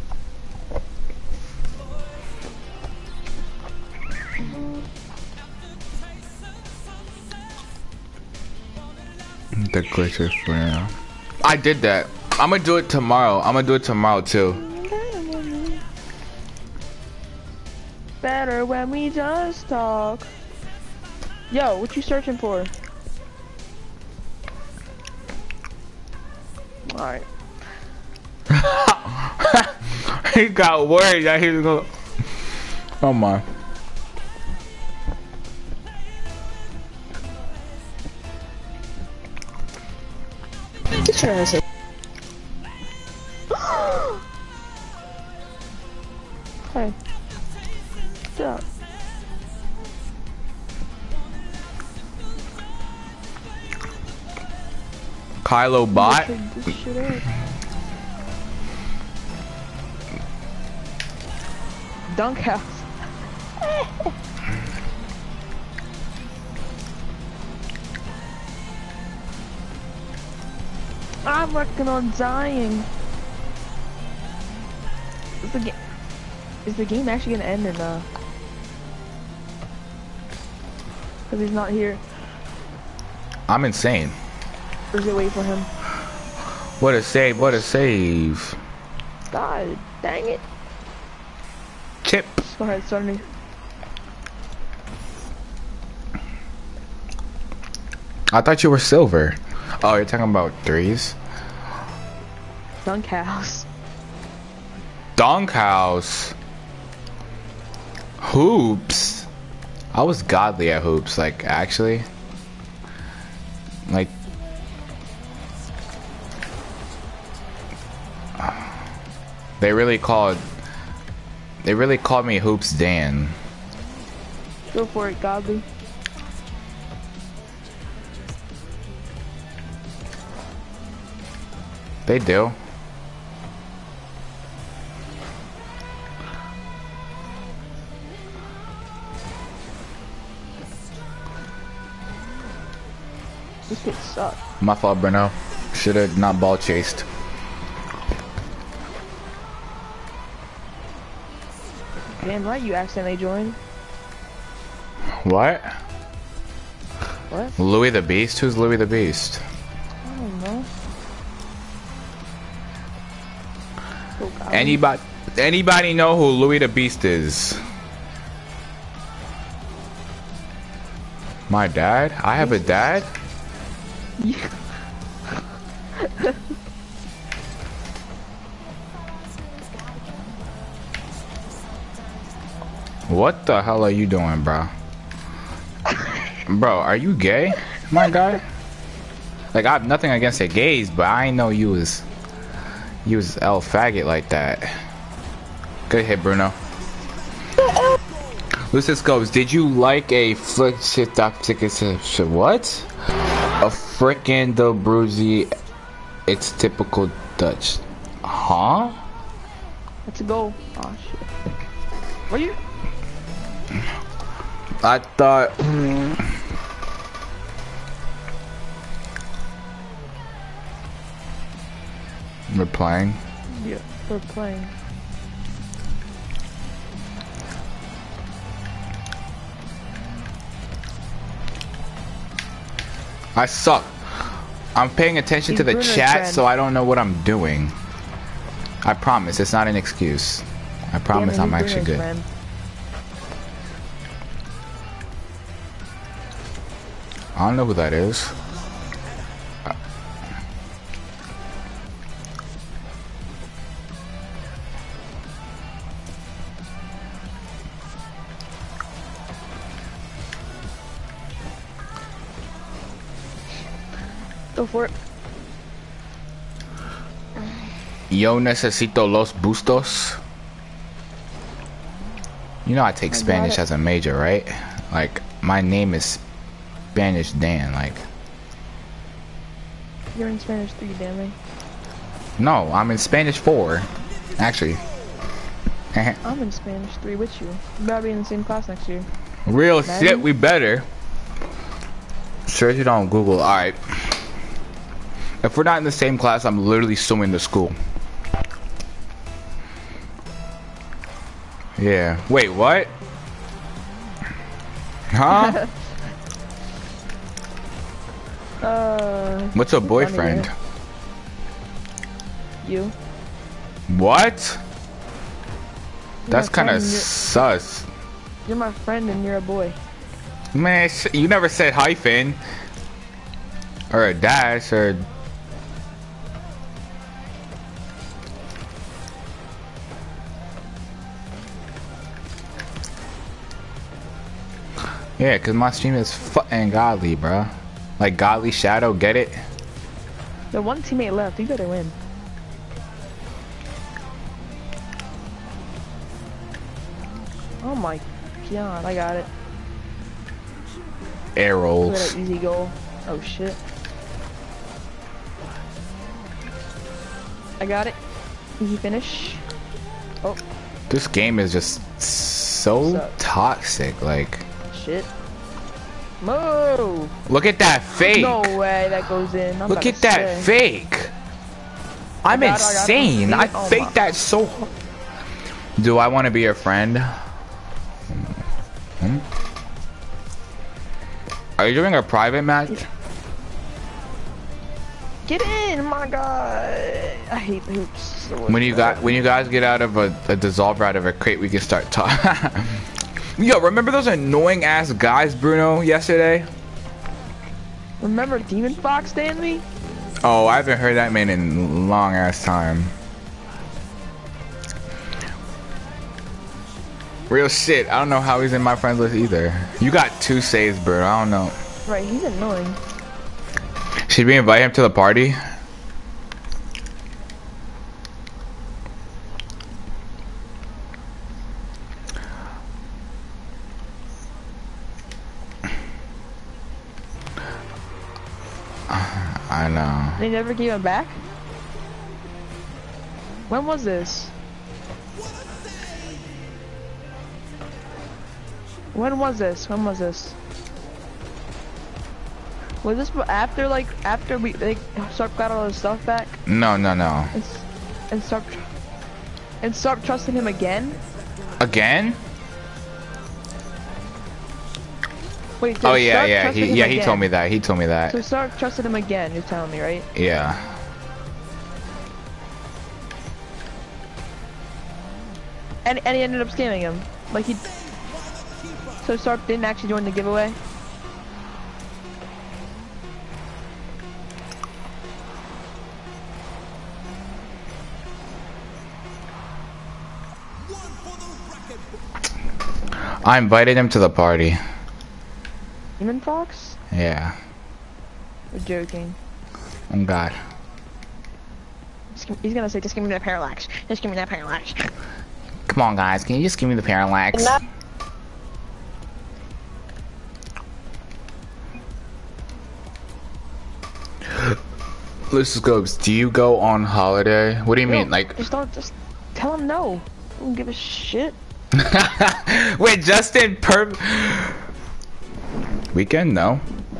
The glitches for now. I did that. I'm gonna do it tomorrow. I'm gonna do it tomorrow too. Better when we just talk. Yo, what you searching for? Alright. He got worried that he was gonna. Oh my. Hey. What's up? Kylo bot. This shit up. Dunk house. I'm working on dying. Is the game actually gonna end or not? Cause he's not here. I'm insane. Or is it wait for him? What a save, what a save. God dang it. Chip. Go ahead, start me. I thought you were silver. Oh, you're talking about threes? Dunk house. Dunk house. Hoops. I was godly at hoops, like, actually. Like, they really called me Hoops Dan. Go for it, godly. They do. This kid sucks. My fault, Bruno. Should've not ball chased. Damn right you accidentally joined. What? What? Louis the Beast? Who's Louis the Beast? I don't know. Oh, God. Anybody know who Louis the Beast is? My dad? I have a dad? What the hell are you doing, bro? Bro, are you gay, my guy? Like, I have nothing against the gays, but I ain't know you was L faggot like that. Good hit, Bruno. Lucis goes, did you like a flick shit doc tickets? What? A frickin' the bruisey. It's typical Dutch. Huh? Let's go. Oh shit. Where you? I thought. We're playing. Yeah, we're playing. I suck. I'm paying attention to the chat, so I don't know what I'm doing. I promise, it's not an excuse. I promise I'm actually good. Friend. I don't know who that is. Go for it. Yo necesito los bustos. You know I take Spanish as a major, right? Like, my name is Spanish Dan, like. You're in Spanish 3, damn it. No, I'm in Spanish 4. Actually. I'm in Spanish 3 with you. We better be in the same class next year. Real Imagine. shit, we better. Search it on Google. Alright. If we're not in the same class, I'm literally suing the school. Yeah. Wait, what? Huh? What's a boyfriend? You. What? You're That's my kind of friend, sus. You're my friend and you're a boy. Man, you never said hyphen. Or a dash, or... Yeah, cause my stream is fucking godly, bro. Like godly shadow, get it? The one teammate left. You better win. Oh my god, I got it. Air Look rolls. at that easy goal. Oh shit. I got it. Easy finish. Oh. This game is just so toxic. Like, shit. Move! Look at that fake. No way that goes in. Look at that fake. I'm insane. I faked that so hard. Do I want to be your friend? Are you doing a private match? Get in! My god! I hate hoops. When you guys get out of a dissolver out of a crate, we can start talking. Yo, remember those annoying ass guys, Bruno, yesterday? Remember Demon Fox, Stanley? Oh, I haven't heard that man in a long ass time. Real shit. I don't know how he's in my friends list either. You got 2 saves, Bruno. I don't know. Right, he's annoying. Should we invite him to the party? I know. They never gave him back? When was this? When was this? When was this? Was this after, like, after we, like, Sarp got all his stuff back? No, no, no. And Sarp trusted him again? Again? Wait, oh yeah, he told me that. He told me that. So Sarp trusted him again, you're telling me, right? Yeah. And he ended up scamming him. Like he... So Sarp didn't actually join the giveaway? I invited him to the party. Demon Fox? Yeah. We're joking. Oh God. He's gonna say, just give me that parallax. Just give me that parallax. Come on, guys. Can you just give me the parallax? Lucascopes, do you go on holiday? What do you mean? Like, just tell him no. I don't give a shit. wait, Justin Weekend? No.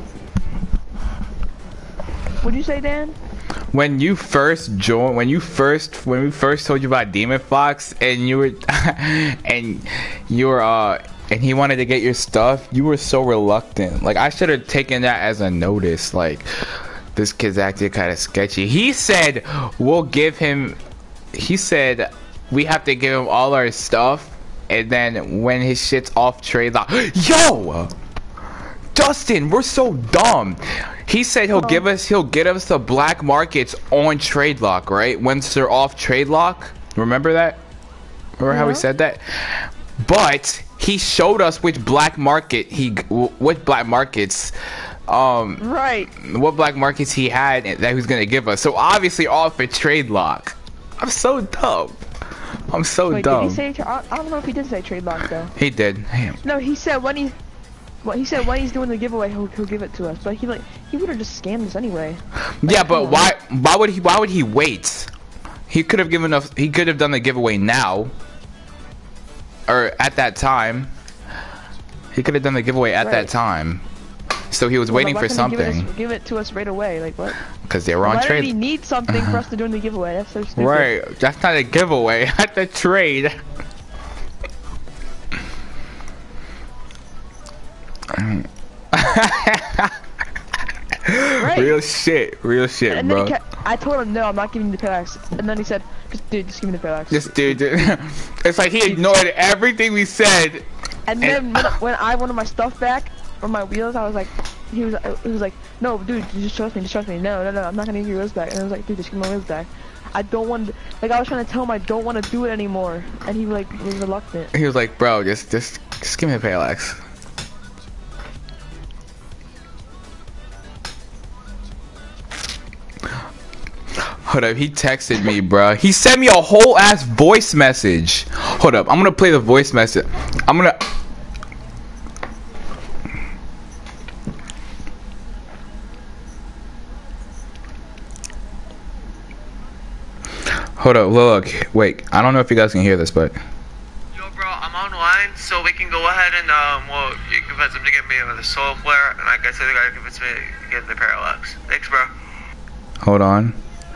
What'd you say, Dan? When you first joined, when we first told you about Demon Fox, and you were, and he wanted to get your stuff, you were so reluctant. Like, I should have taken that as a notice. Like, this kid's acting kind of sketchy. He said we'll give him. He said we have to give him all our stuff, and then when his shit's off trade lock. Yo, Justin, we're so dumb. He said he'll get us the black markets on trade lock, right? Once they're off trade lock. Remember that? Remember how he said that? But he showed us which black markets what black markets he had that he was gonna give us. So obviously off a trade lock. I'm so dumb. Wait, dumb. Did he say I don't know if he did say trade lock though. He did. Damn. No, he said when he Well, he said when he's doing the giveaway, he'll give it to us. But he would have just scammed us anyway. Like, yeah, but why would he wait? He could have given us. He could have done the giveaway now, or at that time. He could have done the giveaway at that time. So he was waiting for something. Give it to us right away, like what? Because they were on trade. Why did he need something for us to do the giveaway? That's so stupid. Right, that's not a giveaway. That's a trade. Right. Real shit, and bro. Then I told him no, I'm not giving you the parallax. And then he said, just give me the parallax. This dude, it's like he ignored everything we said. And then when I wanted my stuff back, or my wheels, I was like, he was like, no, dude, just trust me. No, I'm not gonna give you your wheels back. And I was like, dude, just give me my wheels back. I don't want, like, I was trying to tell him I don't want to do it anymore, and he like was reluctant. He was like, bro, just give me the parallax. Hold up, he texted me, bro. He sent me a whole ass voice message. Hold up, I'm gonna play the voice message. Hold up, look, wait. I don't know if you guys can hear this, but. Yo, bro, I'm online, so we can go ahead and well, you can convince him to give me the soul flare, and like I said, the guy convinced me to give the parallax. Thanks, bro. Hold on.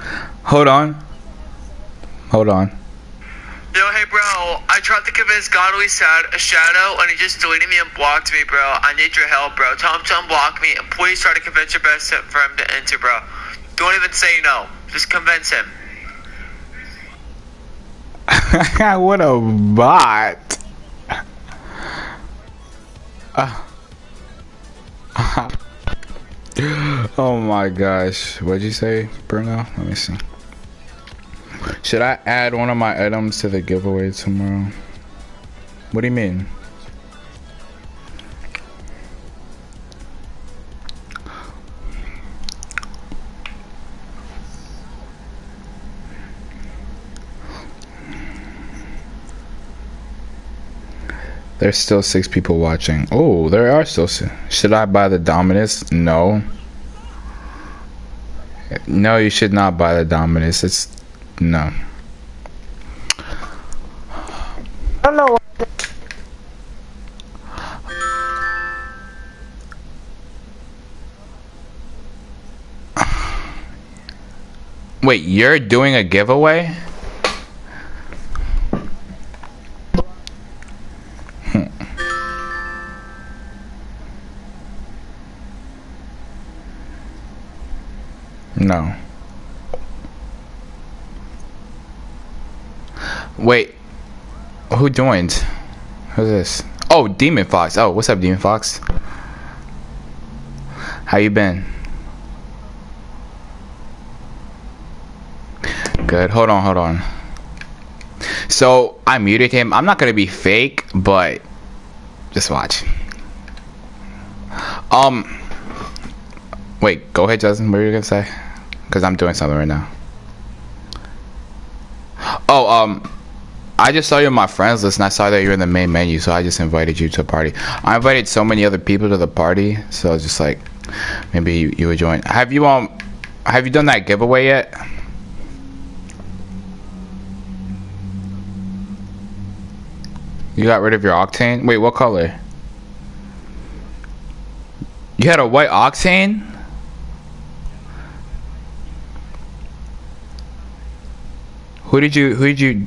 Yo, hey, bro, I tried to convince Godly a shadow, and he just deleted me and blocked me, bro. I need your help, bro. Tell him to unblock me, and please try to convince your best for him to enter, bro. Don't even say no. Just convince him. What a bot. Oh my gosh. What'd you say, Bruno? Let me see. Should I add one of my items to the giveaway tomorrow? What do you mean? There's still 6 people watching. Oh, there are still 6. Should I buy the Dominus? No. No, you should not buy the Dominus. It's... No. I don't know. Wait, you're doing a giveaway? No. Wait. Who joined? Who's this? Oh, Demon Fox. Oh, what's up, Demon Fox? How you been? Good. Hold on. So, I muted him. I'm not gonna be fake, but just watch. Wait, go ahead, Justin. What are you gonna say? Because I'm doing something right now. Oh, I just saw you on my friends list and I saw that you're in the main menu, so I just invited you to a party. I invited so many other people to the party, so I was just like, maybe you would join. Have you done that giveaway yet? You got rid of your Octane? Wait, what color? You had a white Octane? Who did you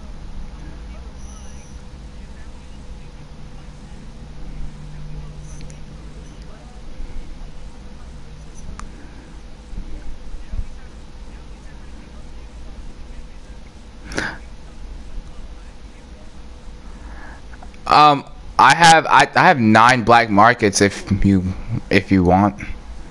I have 9 black markets if you want.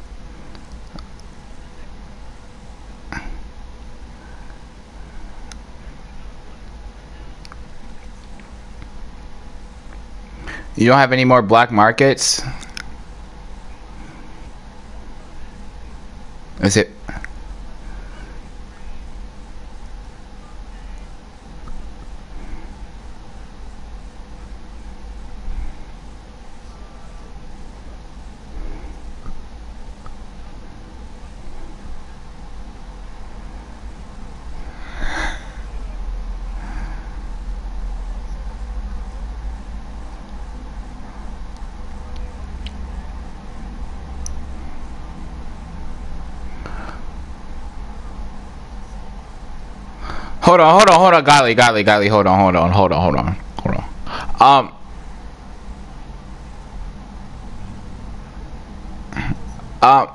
You don't have any more black markets? Is it? hold on, Godly, hold on. Um.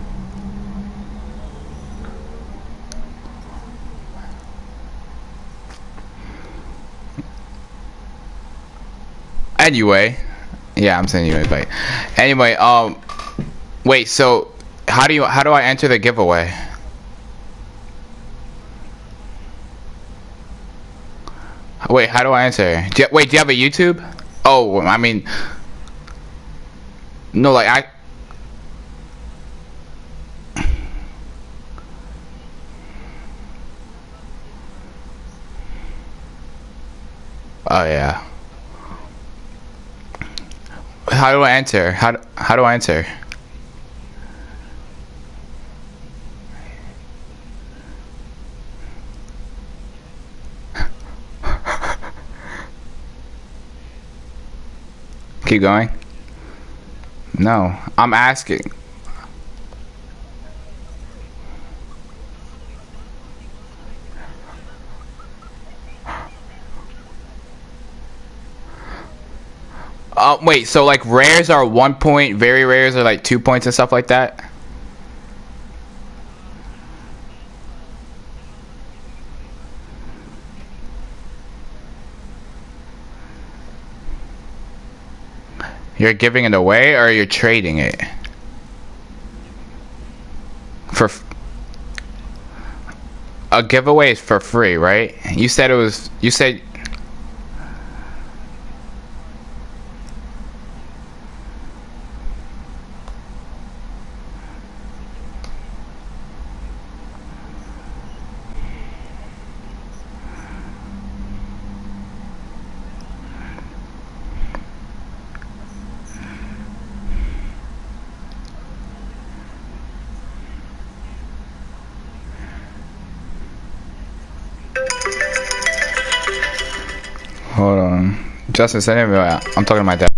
Anyway, yeah, I'm sending you an invite. Anyway, wait. So, how do I enter the giveaway? Wait, how do I enter? Wait, do you have a YouTube? Oh, I mean, no, like I. Oh yeah. How do I enter? How do I enter? Keep going. No, I'm asking. Wait, so like rares are 1 point, very rares are like 2 points and stuff like that? You're giving it away or you're trading it? For a giveaway is for free, right? You said hold on. Justin, send me. I'm talking to my dad.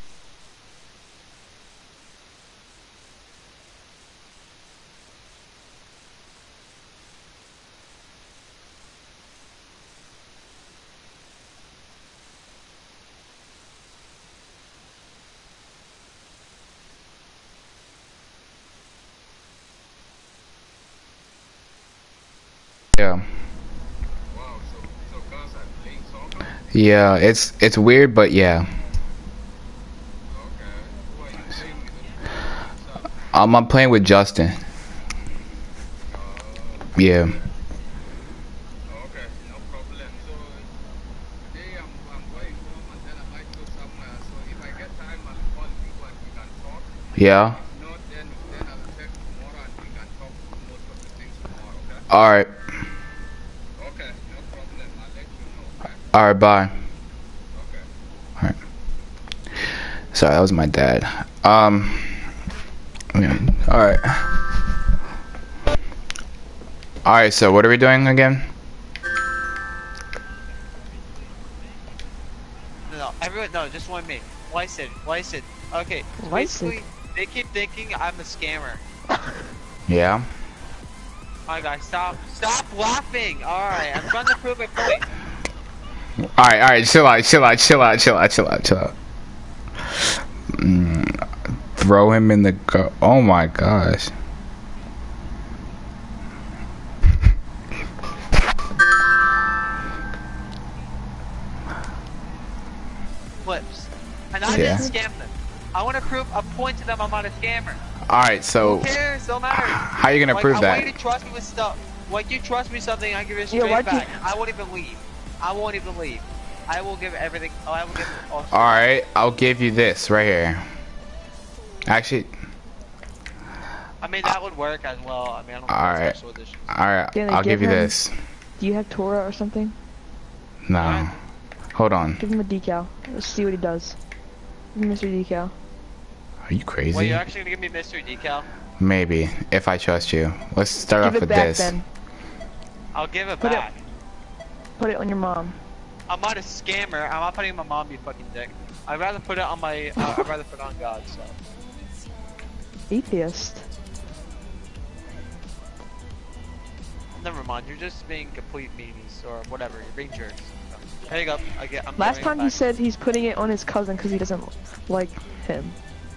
Yeah. Yeah, it's weird, but yeah. I'm playing with Justin. Yeah. Yeah. All right. All right. Bye. All right. Sorry, that was my dad. All right. All right. So what are we doing again? No, everyone, no, just one me. Lysid. Okay, so basically, they keep thinking I'm a scammer. Yeah. Alright guys, stop laughing! Alright, I'm trying to prove my point. Alright, chill out. Throw him in the oh my gosh. Flips. And I didn't scam them. I want to prove a point to them I'm not a scammer. Alright, so who cares? Don't matter. How are you gonna prove that? I want you to trust me with stuff. Like you trust me with something, I give you straight back. I won't even leave. I will give everything. Oh, I will give all. Alright, I'll give you this right here. Actually, I mean that would work as well. I mean, I don't alright. Special editions. Alright, I'll give you this. Do you have Torah or something? No. Right. Hold on. Give him a decal. Let's see what he does. Give him Mr. Decal. Are you crazy? Well, you're actually gonna give me Mr. Decal? Maybe, if I trust you. Let's start off with this. Then. I'll give it back. Put it on your mom. I'm not a scammer. I'm not putting my mom, you fucking dick. I'd rather put it on my. I'd rather put it on God. So. Atheist. Never mind. You're just being complete meanies or whatever. You're being jerks. There you go. I'm Last time he said he's putting it on his cousin because he doesn't like him.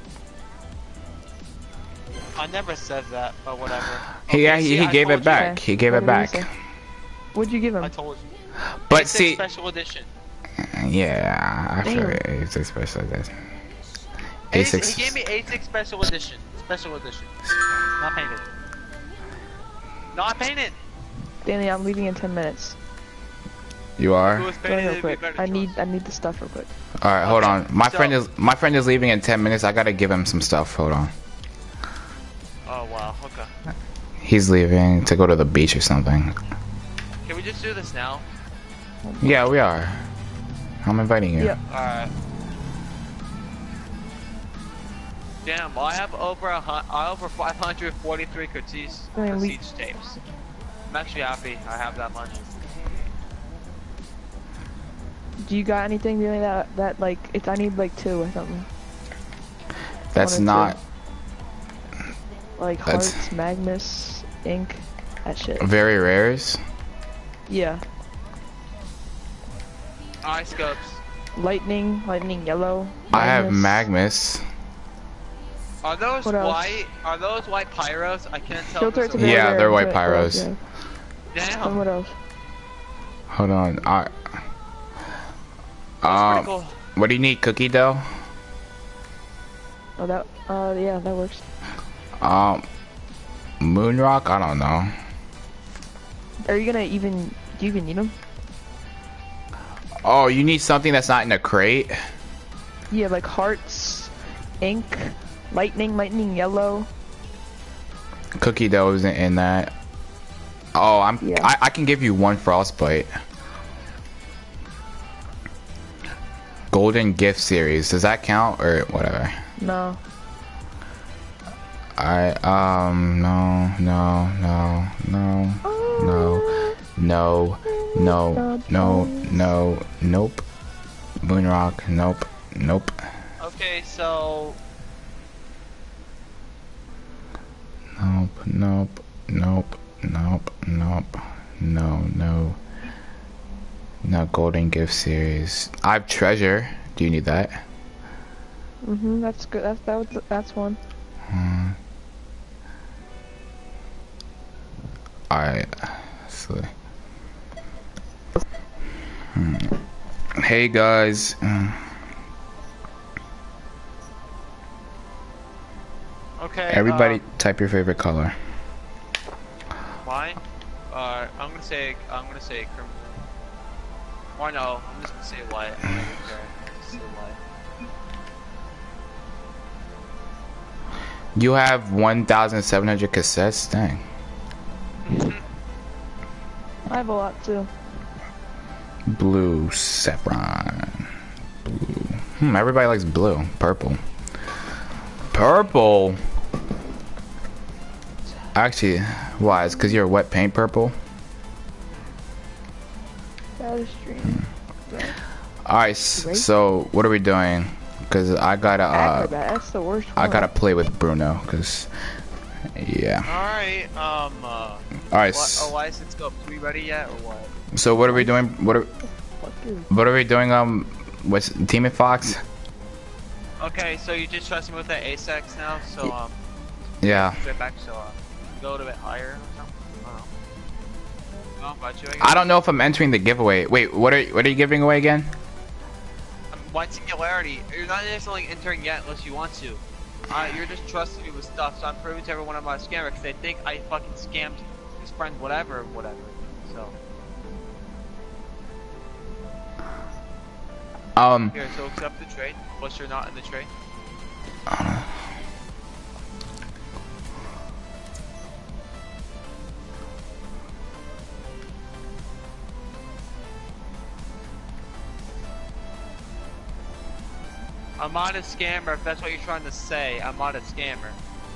I never said that, but whatever. Yeah, he gave it back. He gave it back. What'd you give him? I told you. But see, special edition. Yeah, I feel it. A6 special edition. A6. He gave me A6 special edition. Special edition. Not painted. Not painted. Danny, I'm leaving in 10 minutes. You are? Real quick. I need the stuff real quick. All right, hold on. My friend is leaving in 10 minutes. I gotta give him some stuff. Hold on. Oh wow. Okay. He's leaving to go to the beach or something. Can we just do this now? Yeah, we are. I'm inviting you. Yep. Alright. Damn, I have over 543 Curtis tapes. I'm actually happy I have that much. Do you got anything really that like I need like 2 or something? That's not. Like hearts, Magnus, ink, that shit. Very rares. Yeah. Eye scopes. Lightning yellow. Magnus. I have Magnus. Are those white? Are those white pyros? I can't tell. Yeah, they're white pyros. Yeah. Damn. What else? Hold on. Cool. What do you need? Cookie dough? Oh, that. Yeah, that works. Moonrock? I don't know. Are you gonna do you even need them? Oh, you need something that's not in a crate? Yeah, like hearts, ink, lightning yellow. Cookie dough isn't in that. Oh, I can give you 1 frostbite. Golden gift series. Does that count or whatever? No. Alright, nope. Moonrock, nope. Okay, so... Nope. No golden gift series. I have treasure. Do you need that? That's good. That's one. Alright. So. Hey guys. Okay. Everybody type your favorite color. Mine? I'm gonna say crimson. Or no, I'm just gonna say white. I don't even care. Just say white. You have 1,700 cassettes? Dang. I have a lot too. Blue, saffron. Blue. Everybody likes blue. Purple. Actually, why? It's because you're wet paint purple? That is true. Alright, so what are we doing? Because I gotta that's the worst one. I gotta play with Bruno, because yeah. Alright. License scope. Are we ready yet or what? So what are we doing? What are we doing? What's Team and Fox? Okay, so you just trust me with that A6 now, so yeah. Straight back, so go a bit higher or something. I don't know. I don't know if I'm entering the giveaway. Wait, what are you giving away again? White singularity. You're not necessarily entering yet unless you want to. You're just trusting me with stuff, so I'm proving to everyone I'm not a scammer because they think I fucking scammed his friend, whatever. So. Here, so accept the trade. Unless you're not in the trade. I'm not a scammer, if that's what you're trying to say. I'm not a scammer.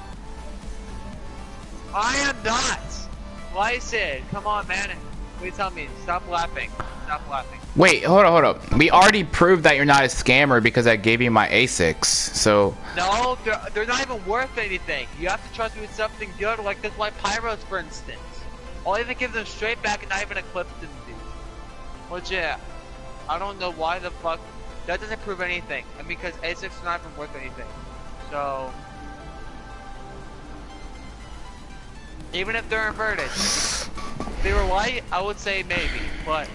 I am not! Lysid, come on, man. Please tell me. Stop laughing. Stop laughing. Wait, hold up. We already proved that you're not a scammer because I gave you my A6, so... No, they're not even worth anything. You have to trust me with something good, like this white pyros, for instance. I'll even give them straight back and not even equip them, dude. Legit. I don't know why the fuck. That doesn't prove anything. I mean, because A6 are not even worth anything. So. Even if they're inverted. If they were white, I would say maybe, but.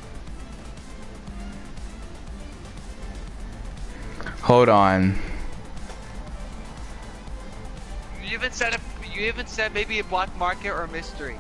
Hold on. You even said maybe a black market or a mystery.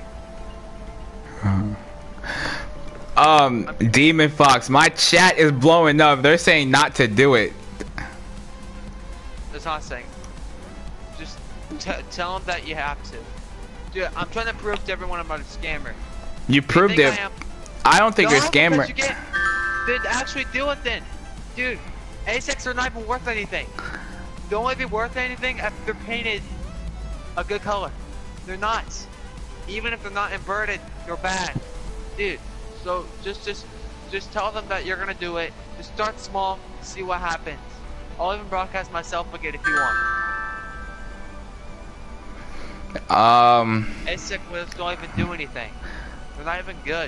Demon Fox, my chat is blowing up. They're saying not to do it. That's not saying. Just tell them that you have to. Dude, I'm trying to prove to everyone I'm not a scammer. You proved it. I don't think you're a scammer. Then actually do it then. Dude, A6 are not even worth anything. They'll only be worth anything if they're painted a good color. They're not. Even if they're not inverted, they're bad. Dude, so just tell them that you're gonna do it. Just start small, see what happens. I'll even broadcast myself again if you want. A6 wheels don't even do anything. They're not even good.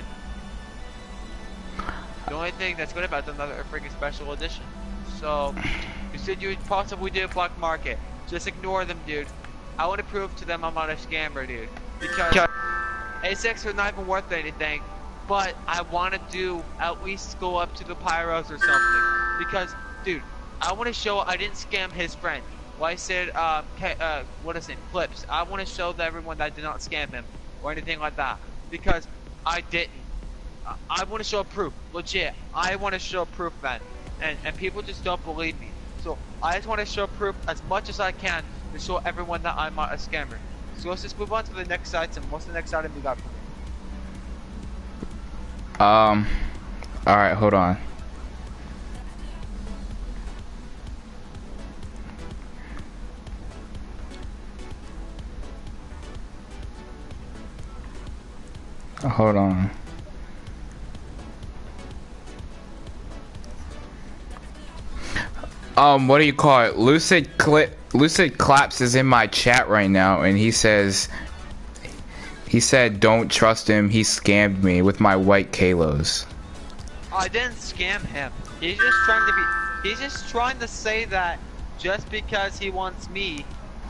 The only thing that's good about them is another freaking special edition. So, you said you would possibly do a black market. Just ignore them, dude. I want to prove to them I'm not a scammer, dude. Because A6 are not even worth anything. But I want to do at least go up to the Pyros or something. Because, dude, I want to show I didn't scam his friend. Well, I said, what is it, Clips. I want to show everyone that I did not scam him. Or anything like that. Because I didn't. I want to show proof. Legit. I want to show proof, man. And people just don't believe me. So, I just want to show proof as much as I can to show everyone that I'm not a scammer. So let's just move on to the next sites, and what's the next item we got for me? Alright, hold on. Hold on. What do you call it? Lucid Claps is in my chat right now, and he said don't trust him, he scammed me with my white Kalos. I didn't scam him. He's just trying to say that just because he wants me.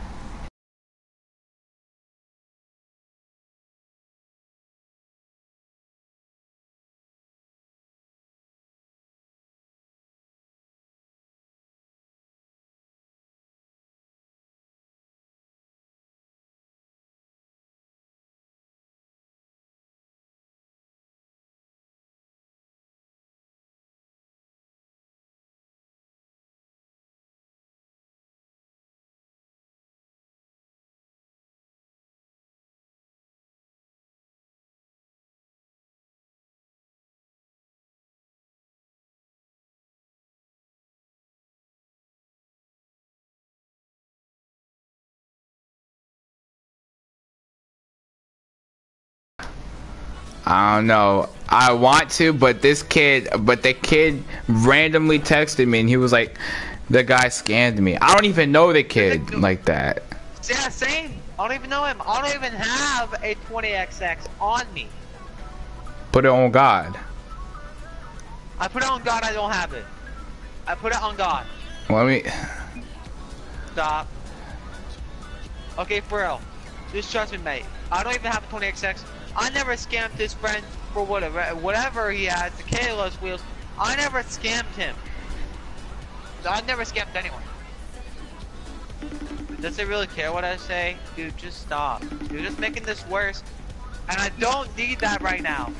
I don't know. I want to, but the kid randomly texted me and he was like, the guy scammed me. I don't even know the kid like that. Yeah, same. I don't even know him. I don't even have a 20XX on me. Put it on God. I put it on God, I don't have it. I put it on God. Let me... Stop. Okay, for real. Just trust me, mate. I don't even have a 20XX. I never scammed his friend for whatever he has, the Kalos wheels. I never scammed him. I never scammed anyone. Does it really care what I say? Dude, just stop. You're just making this worse. And I don't need that right now.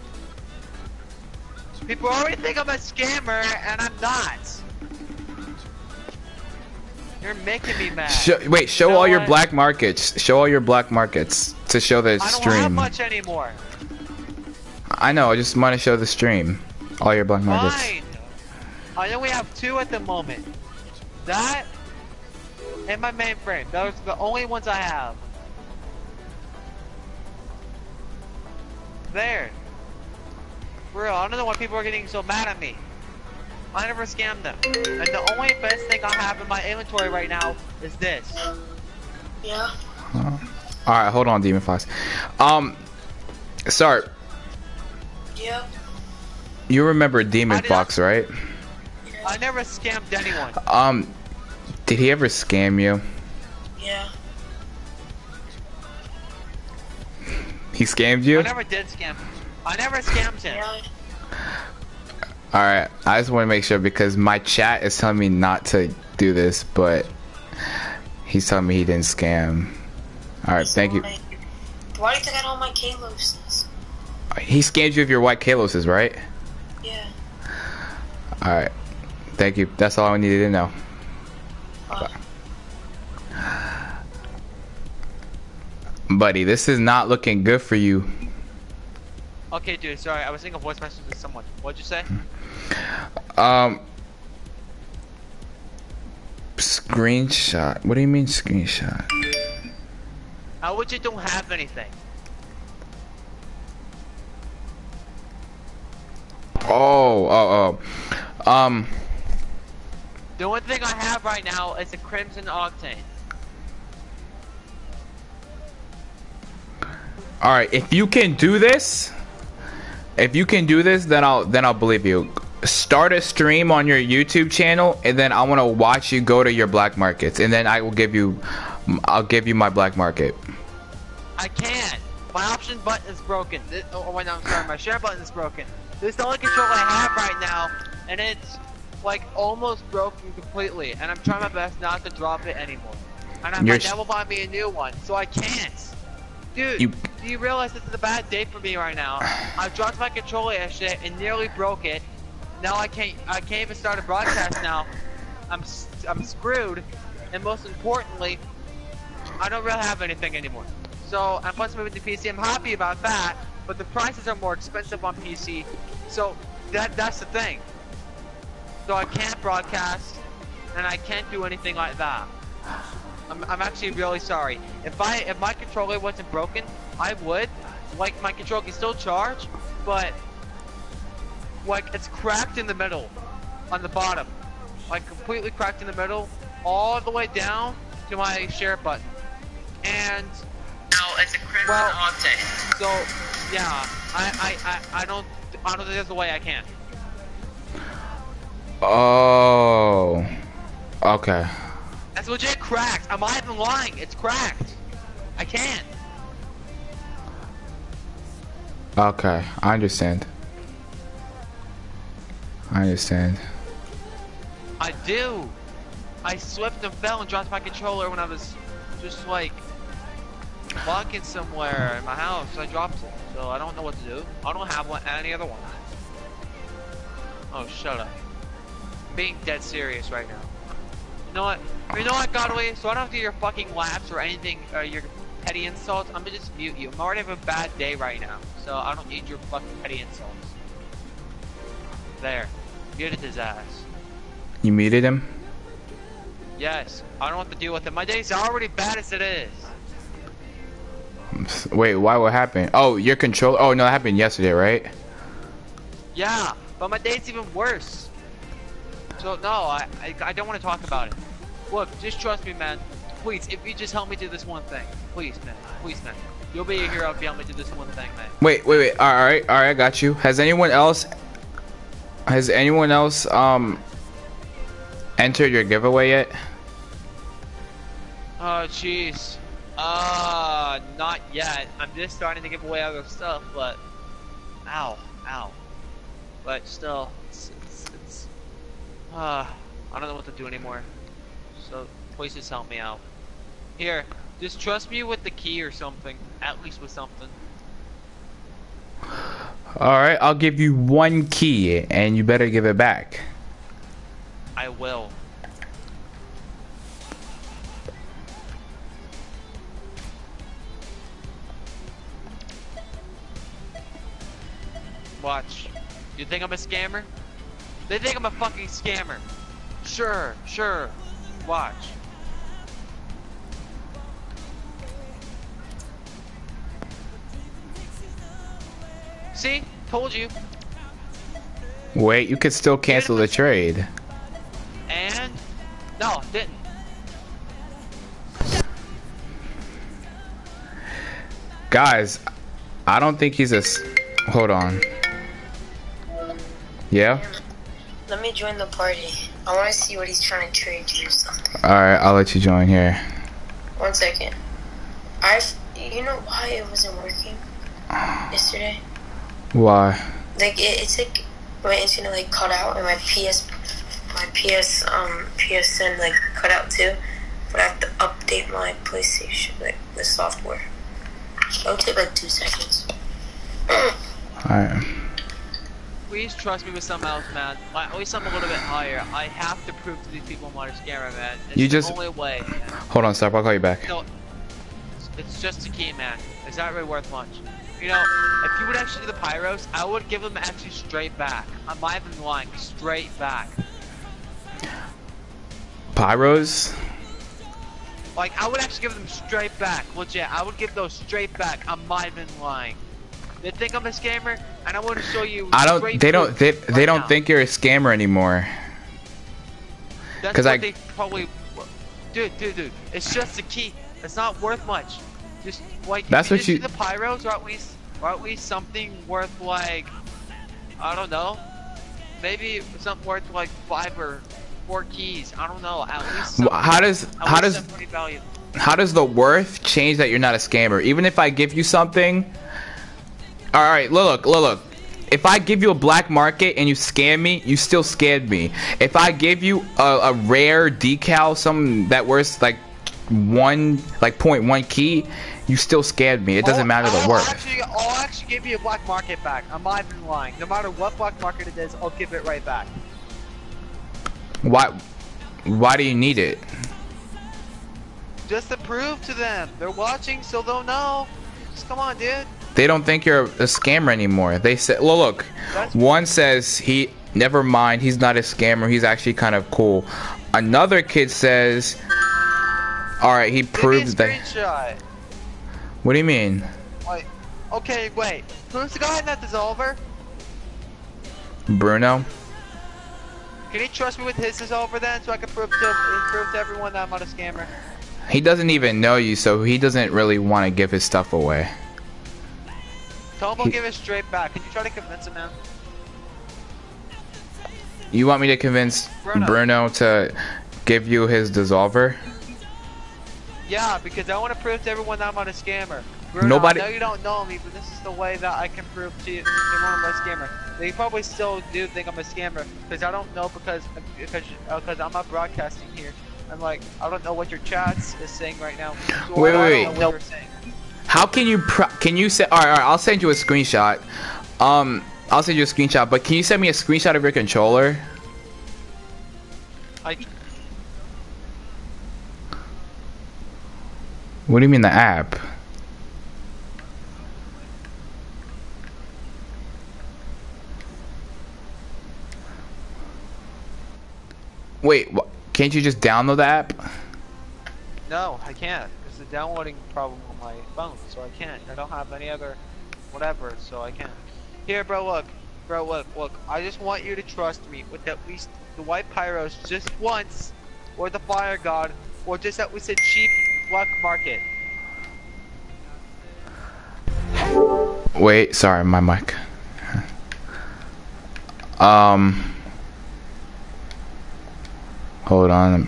People already think I'm a scammer, and I'm not. You're making me mad. Wait, show all your black markets. Show all your black markets to show the stream. I don't have much anymore. I know, I just want to show the stream. All your black markets. Fine. I only have 2 at the moment. That and my mainframe. Those are the only ones I have. There. For real, I don't know why people are getting so mad at me. I never scammed them. And the only best thing I have in my inventory right now is this. Yeah. Alright, hold on, Demon Fox. Sarp, Yep. you remember Demon Fox, right? I never scammed anyone. Did he ever scam you? Yeah. He scammed you? I never did scam. I never scammed him. Yeah. Alright, I just want to make sure because my chat is telling me not to do this, but he's telling me he didn't scam. Alright, thank you. Why do you think I know all my Kaloses? He scammed you with your white Kaloses, right? Yeah. Alright, thank you. That's all I needed to know. Buddy, this is not looking good for you. Okay, dude, sorry. I was sending a voice message to someone. What'd you say? Screenshot. What do you mean screenshot? How would you don't have anything? Oh. The only thing I have right now is a Crimson Octane. Alright, if you can do this, then I'll believe you. Start a stream on your YouTube channel, and then I want to watch you go to your black markets, and then I'll give you my black market. I can't. My option button is broken. I'm sorry, my share button is broken. This is the only control I have right now, and it's like almost broken completely. And I'm trying my best not to drop it anymore. And my dad will buy me a new one, so I can't. Dude, do you realize this is a bad day for me right now? I dropped my controller yesterday and nearly broke it. Now I can't even start a broadcast now. I'm screwed, and most importantly, I don't really have anything anymore. So I'm supposed to move to PC. I'm happy about that, but the prices are more expensive on PC. So that's the thing. So I can't broadcast, and I can't do anything like that. I'm actually really sorry. If my controller wasn't broken, I would. Like, my controller can still charge, but like it's cracked in the middle, on the bottom, like completely cracked in the middle, all the way down to my share button. And Now it's a Crimson Octane. so yeah, I don't think there's a way I can. Oh. Okay. That's legit cracked. I'm not even lying. It's cracked. I can't. Okay, I understand. I do. I slipped and fell and dropped my controller when I was just like walking somewhere in my house. I dropped it, so I don't know what to do. I don't have any other one. Oh, shut up. Being dead serious right now. You know what, Godway? So I don't have to do your fucking laps or anything, your petty insults. I'm gonna just mute you. I'm already having a bad day right now, so I don't need your fucking petty insults. There. Muted his ass. You muted him? Yes. I don't have to deal with it. My day's already bad as it is. Wait, what happened? Oh, your controller. Oh, no, that happened yesterday, right? Yeah, but my day's even worse. So, no, I don't want to talk about it. Look, just trust me, man. Please, if you just help me do this one thing. Please, man. Please, man. You'll be a hero if you help me do this one thing, man. Wait. Alright, I got you. Has anyone else entered your giveaway yet? Oh, jeez. Not yet. I'm just starting to give away other stuff, but... Ow. But still, I don't know what to do anymore. So, please just help me out. Here, just trust me with the key or something. At least with something. Alright, I'll give you one key, and you better give it back. I will. Watch. You think I'm a scammer? They think I'm a fucking scammer. Sure. Watch. See? Told you. Wait, you could still cancel the trade. And? No, didn't. Guys, I don't think he's hold on. Yeah? Let me join the party. I want to see what he's trying to trade you or something. Alright, I'll let you join here. 1 second. You know why it wasn't working yesterday? Why? Like it's like my internet like cut out and my PSN like cut out too. But I have to update my PlayStation, like the software. It'll take like 2 seconds. Alright. Please trust me with something else, man. Like, always something a little bit higher. I have to prove to these people I'm not a scammer, man. It's the only way. Hold on, stop. I'll call you back. No, it's just a key, man. It's not really worth much. You know, if you would actually do the pyros, I would give them actually straight back. I'm not even lying. Straight back. Pyros? Like, I would actually give them straight back. Legit, I would give those straight back. I'm not even lying. They think I'm a scammer, and I want to show you. They don't think you're a scammer anymore. That's what they probably. Dude. It's just a key. It's not worth much. Just like that's what you. The pyros, or at least something worth like, I don't know, maybe something worth like 5 or 4 keys. I don't know. At least. How does the worth change that you're not a scammer? Even if I give you something. All right, look. If I give you a black market and you scam me, you still scammed me. If I give you a rare decal, something that worth like 0.1 key, you still scammed me. It doesn't matter the worth. I'll actually give you a black market back. I'm not even lying. No matter what black market it is, I'll give it right back. Why do you need it? Just to prove to them. They're watching, so they'll know. Just come on, dude. They don't think you're a scammer anymore. They said, well, look, one says never mind, he's not a scammer. He's actually kind of cool. Another kid says, all right, he proved that. Screenshot. What do you mean? Wait. Okay, wait. Who's the guy in that dissolver? Bruno. Can he trust me with his dissolver then, so I can prove to everyone that I'm not a scammer? He doesn't even know you, so he doesn't really want to give his stuff away. Tell him I'll give it straight back. Can you try to convince him, man? You want me to convince Bruno to give you his dissolver? Yeah, because I want to prove to everyone that I'm not a scammer. Bruno, I know you don't know me, but this is the way that I can prove to you everyone I'm not a scammer. They probably still do think I'm a scammer, because I don't know because I'm not broadcasting here. I'm like, I don't know what your chat is saying right now. So wait. No. How can you say? All right, I'll send you a screenshot. I'll send you a screenshot, but can you send me a screenshot of your controller? What do you mean the app? Wait, can't you just download the app? No, I can't. It's a downloading problem on my phone, so I can't. I don't have any other whatever, so I can't. Here, bro, look. Look. I just want you to trust me with at least the white pyros just once, or the fire god, or just at least a cheap black market. Wait, sorry, my mic. Hold on.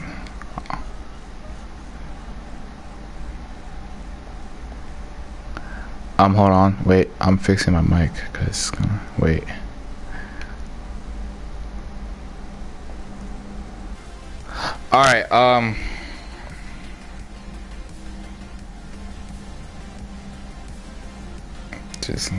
Hold on. Wait, I'm fixing my mic, cause wait. All right. Just.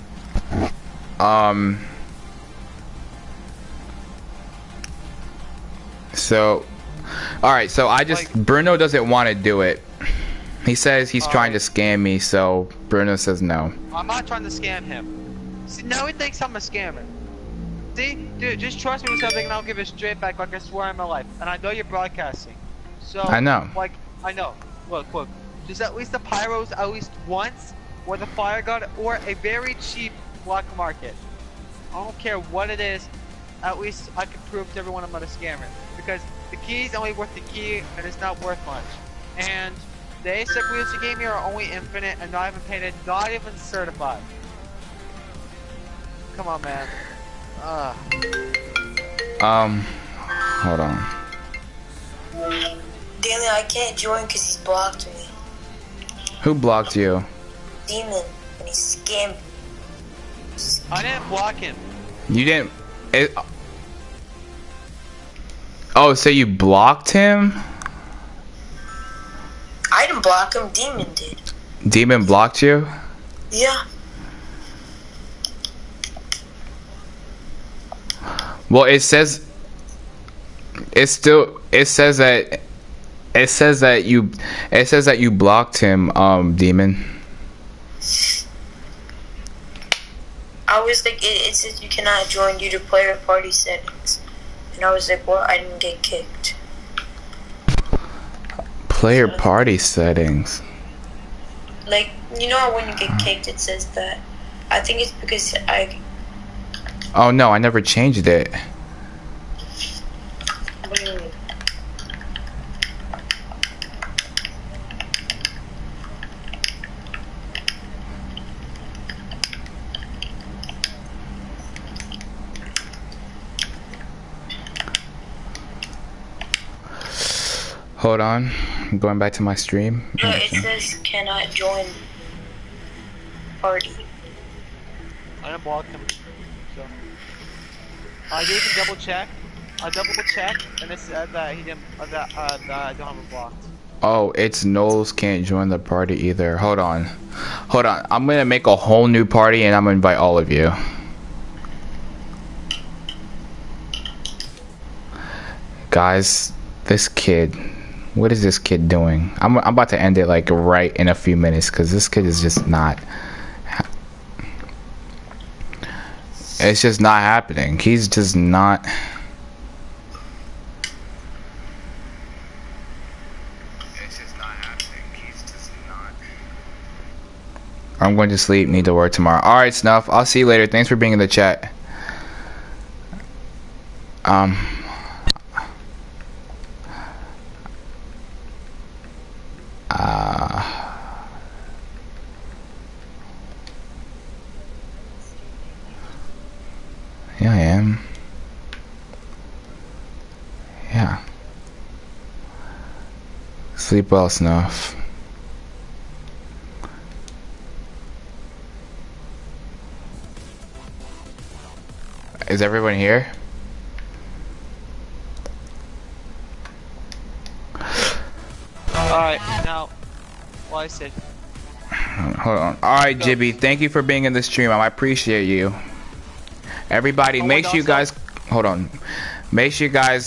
So, all right. So Bruno doesn't want to do it. He says he's trying to scam me. So Bruno says no. I'm not trying to scam him. See, now he thinks I'm a scammer. See, dude, just trust me with something, and I'll give it straight back, like I swear on my life. And I know you're broadcasting. So I know. Like I know. Look. Just at least the pyros at least once, or the fire god, or a very cheap black market. I don't care what it is. At least I can prove to everyone I'm not a scammer. Because the key is only worth the key, and it's not worth much. And The ASIC wheels you gave me are only infinite and not even painted, not even certified. Come on, man. Hold on. Daniel, I can't join because he's blocked me. Who blocked you? Demon, and he scammed me. I didn't block him. You didn't. Oh, so you blocked him? I didn't block him, Demon did. Demon blocked you? Yeah. Well, it says that you blocked him, Demon. I was like, it says you cannot join due to player party settings. And I was like, what? I didn't get kicked. Player party settings. Like, you know when you get kicked it says that. I think it's because Oh no, I never changed it. What do you mean? Hold on, I'm going back to my stream. No, it says cannot join party. I didn't block him. So I gave him double check. I double checked and it said that he didn't that I don't have him blocked. Oh, it's Knowles can't join the party either. Hold on. I'm gonna make a whole new party and I'm gonna invite all of you. Guys, this kid. What is this kid doing? I'm about to end it like right in a few minutes because this kid is just not. It's just not happening. He's just not. It's just not happening. He's just not. I'm going to sleep. Need to work tomorrow. All right, Snuff. I'll see you later. Thanks for being in the chat. Yeah, I am. Yeah. Sleep well, Snuff. Is everyone here? Alright, now well I said Hold on. Alright, Jibby, thank you for being in the stream. I appreciate you. Everybody, make sure you guys hold on. Make sure you guys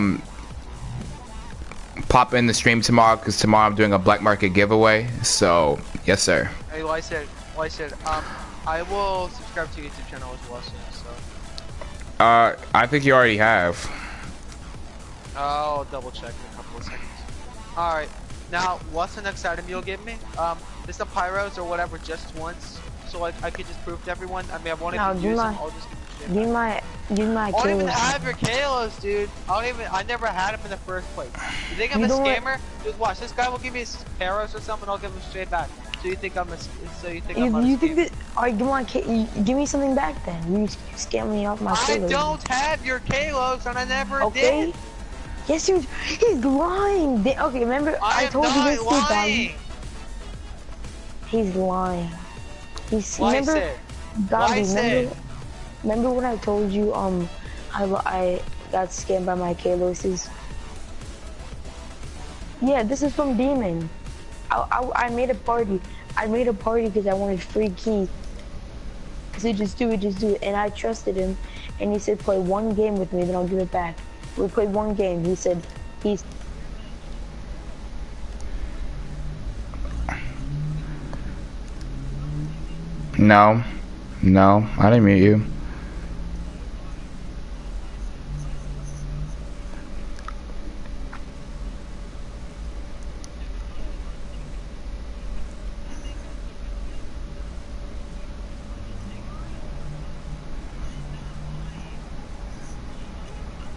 pop in the stream tomorrow because tomorrow I'm doing a black market giveaway. So yes sir. Hey, I I will subscribe to your YouTube channel as well soon, so I think you already have. I'll double check in a couple of seconds. Alright. Now what's the next item you'll give me? Just the pyros or whatever just once. So I could just prove to everyone. I mean I wanted to use them, I'll just give them straight back. I don't even have your Kalos, dude. I never had them in the first place. You think I'm a scammer? Dude, watch. This guy will give me his Kalos or something. I'll give him straight back. So you think I'm a? So you think I'm? You think that? Alright, give me something back then. You scam me off my Kalos. I don't have your Kalos, and I never did. Yes, he's lying. Okay, remember I told you this 2,000. He's lying. Remember when I told you I got scammed by my Kaloses? Yeah, this is from Demon. I made a party. I made a party because I wanted free keys. So just do it. And I trusted him, and he said play one game with me, then I'll give it back. We played one game. He said he's. No, I didn't mute you.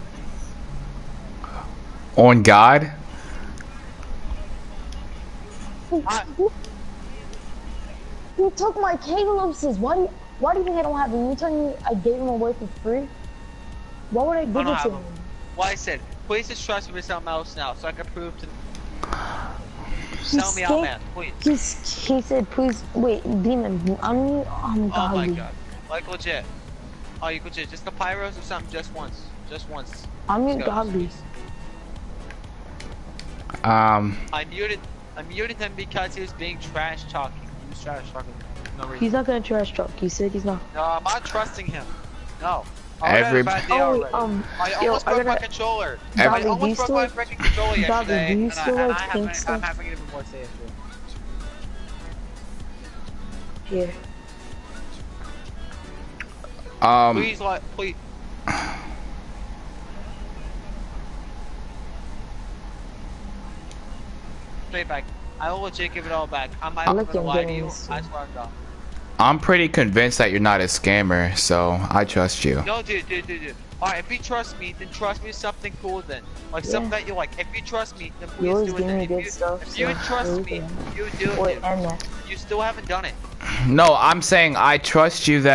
On God? He took my Caleb's. Why do you think I don't have him? You telling me I gave him away for free? Why would I give it to him? Well, I said, please just trust me with something else now, so I can prove to. Sell me out, man, please. He said, please, wait, Demon, I'm Oh my god. Like, legit. Oh, you legit. Just the pyros or something? Just once. Just once. I'm your godly. I muted him because he was being trash talking. He was trash talking. No reason. He's not gonna trash talk. He said he's not. No, I'm not trusting him. No. I almost broke my controller. I almost broke my freaking controller yesterday, and I'm having even more say yesterday. Here. Please, please. Straight back. I will legit give it all back. I'm not gonna lie to you. I swear to God. I'm pretty convinced that you're not a scammer, so I trust you. No, dude. Alright, if you trust me, then trust me with something cool then. Like something that you like. If you trust me, then please do it then. If you trust me, you do it. You still haven't done it. No, I'm saying I trust you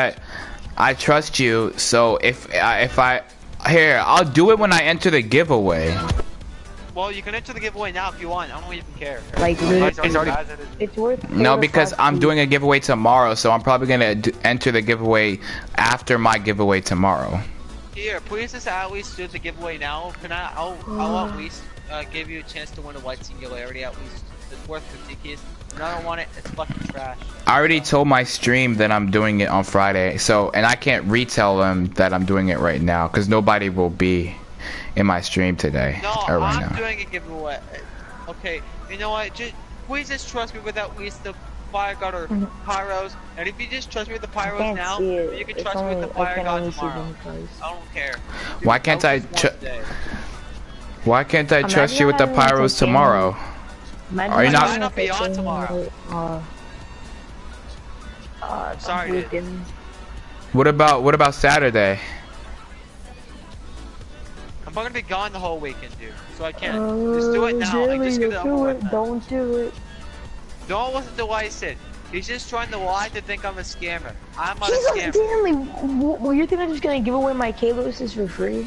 so if I here, I'll do it when I enter the giveaway. Well, you can enter the giveaway now if you want. I don't even care. Like, It's worth. No, because I'm doing a giveaway tomorrow, so I'm probably gonna enter the giveaway after my giveaway tomorrow. Here, please just at least do the giveaway now. Can I'll at least give you a chance to win a white singularity at least. It's worth 50 keys. And I don't want it. It's fucking trash. I already told my stream that I'm doing it on Friday, and I can't retell them that I'm doing it right now because nobody will be in my stream today. No, right I'm now. doing a giveaway. Okay, you know what? Please just trust me with at least the fire god or pyros. And if you just trust me with the pyros now, you can trust me with the fire god tomorrow. I don't care. Dude, Why can't Why can't I trust you with the pyros tomorrow? Are you not be on tomorrow? Sorry, dude. What about Saturday? I'm gonna be gone the whole weekend, dude. So I can't. Just do it now. Like, just get it over with. Don't do it. Don't listen to what I said. He's just trying to lie to think I'm a scammer. I'm not a scammer. Stanley, well, you think I'm just gonna give away my Kalos for free?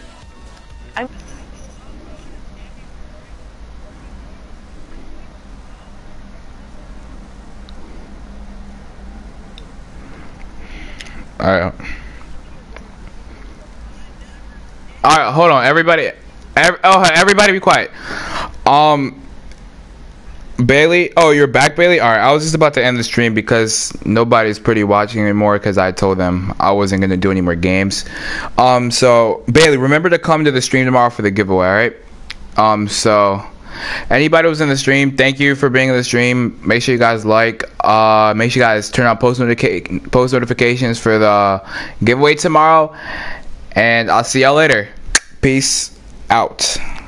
Alright, hold on, everybody. Everybody be quiet. Bailey, oh, you're back, Bailey? Alright, I was just about to end the stream because nobody's pretty watching anymore because I told them I wasn't going to do any more games. So, Bailey, remember to come to the stream tomorrow for the giveaway, alright? So, anybody who's in the stream, thank you for being in the stream. Make sure you guys make sure you guys turn on post notifications for the giveaway tomorrow. And I'll see y'all later. Peace out.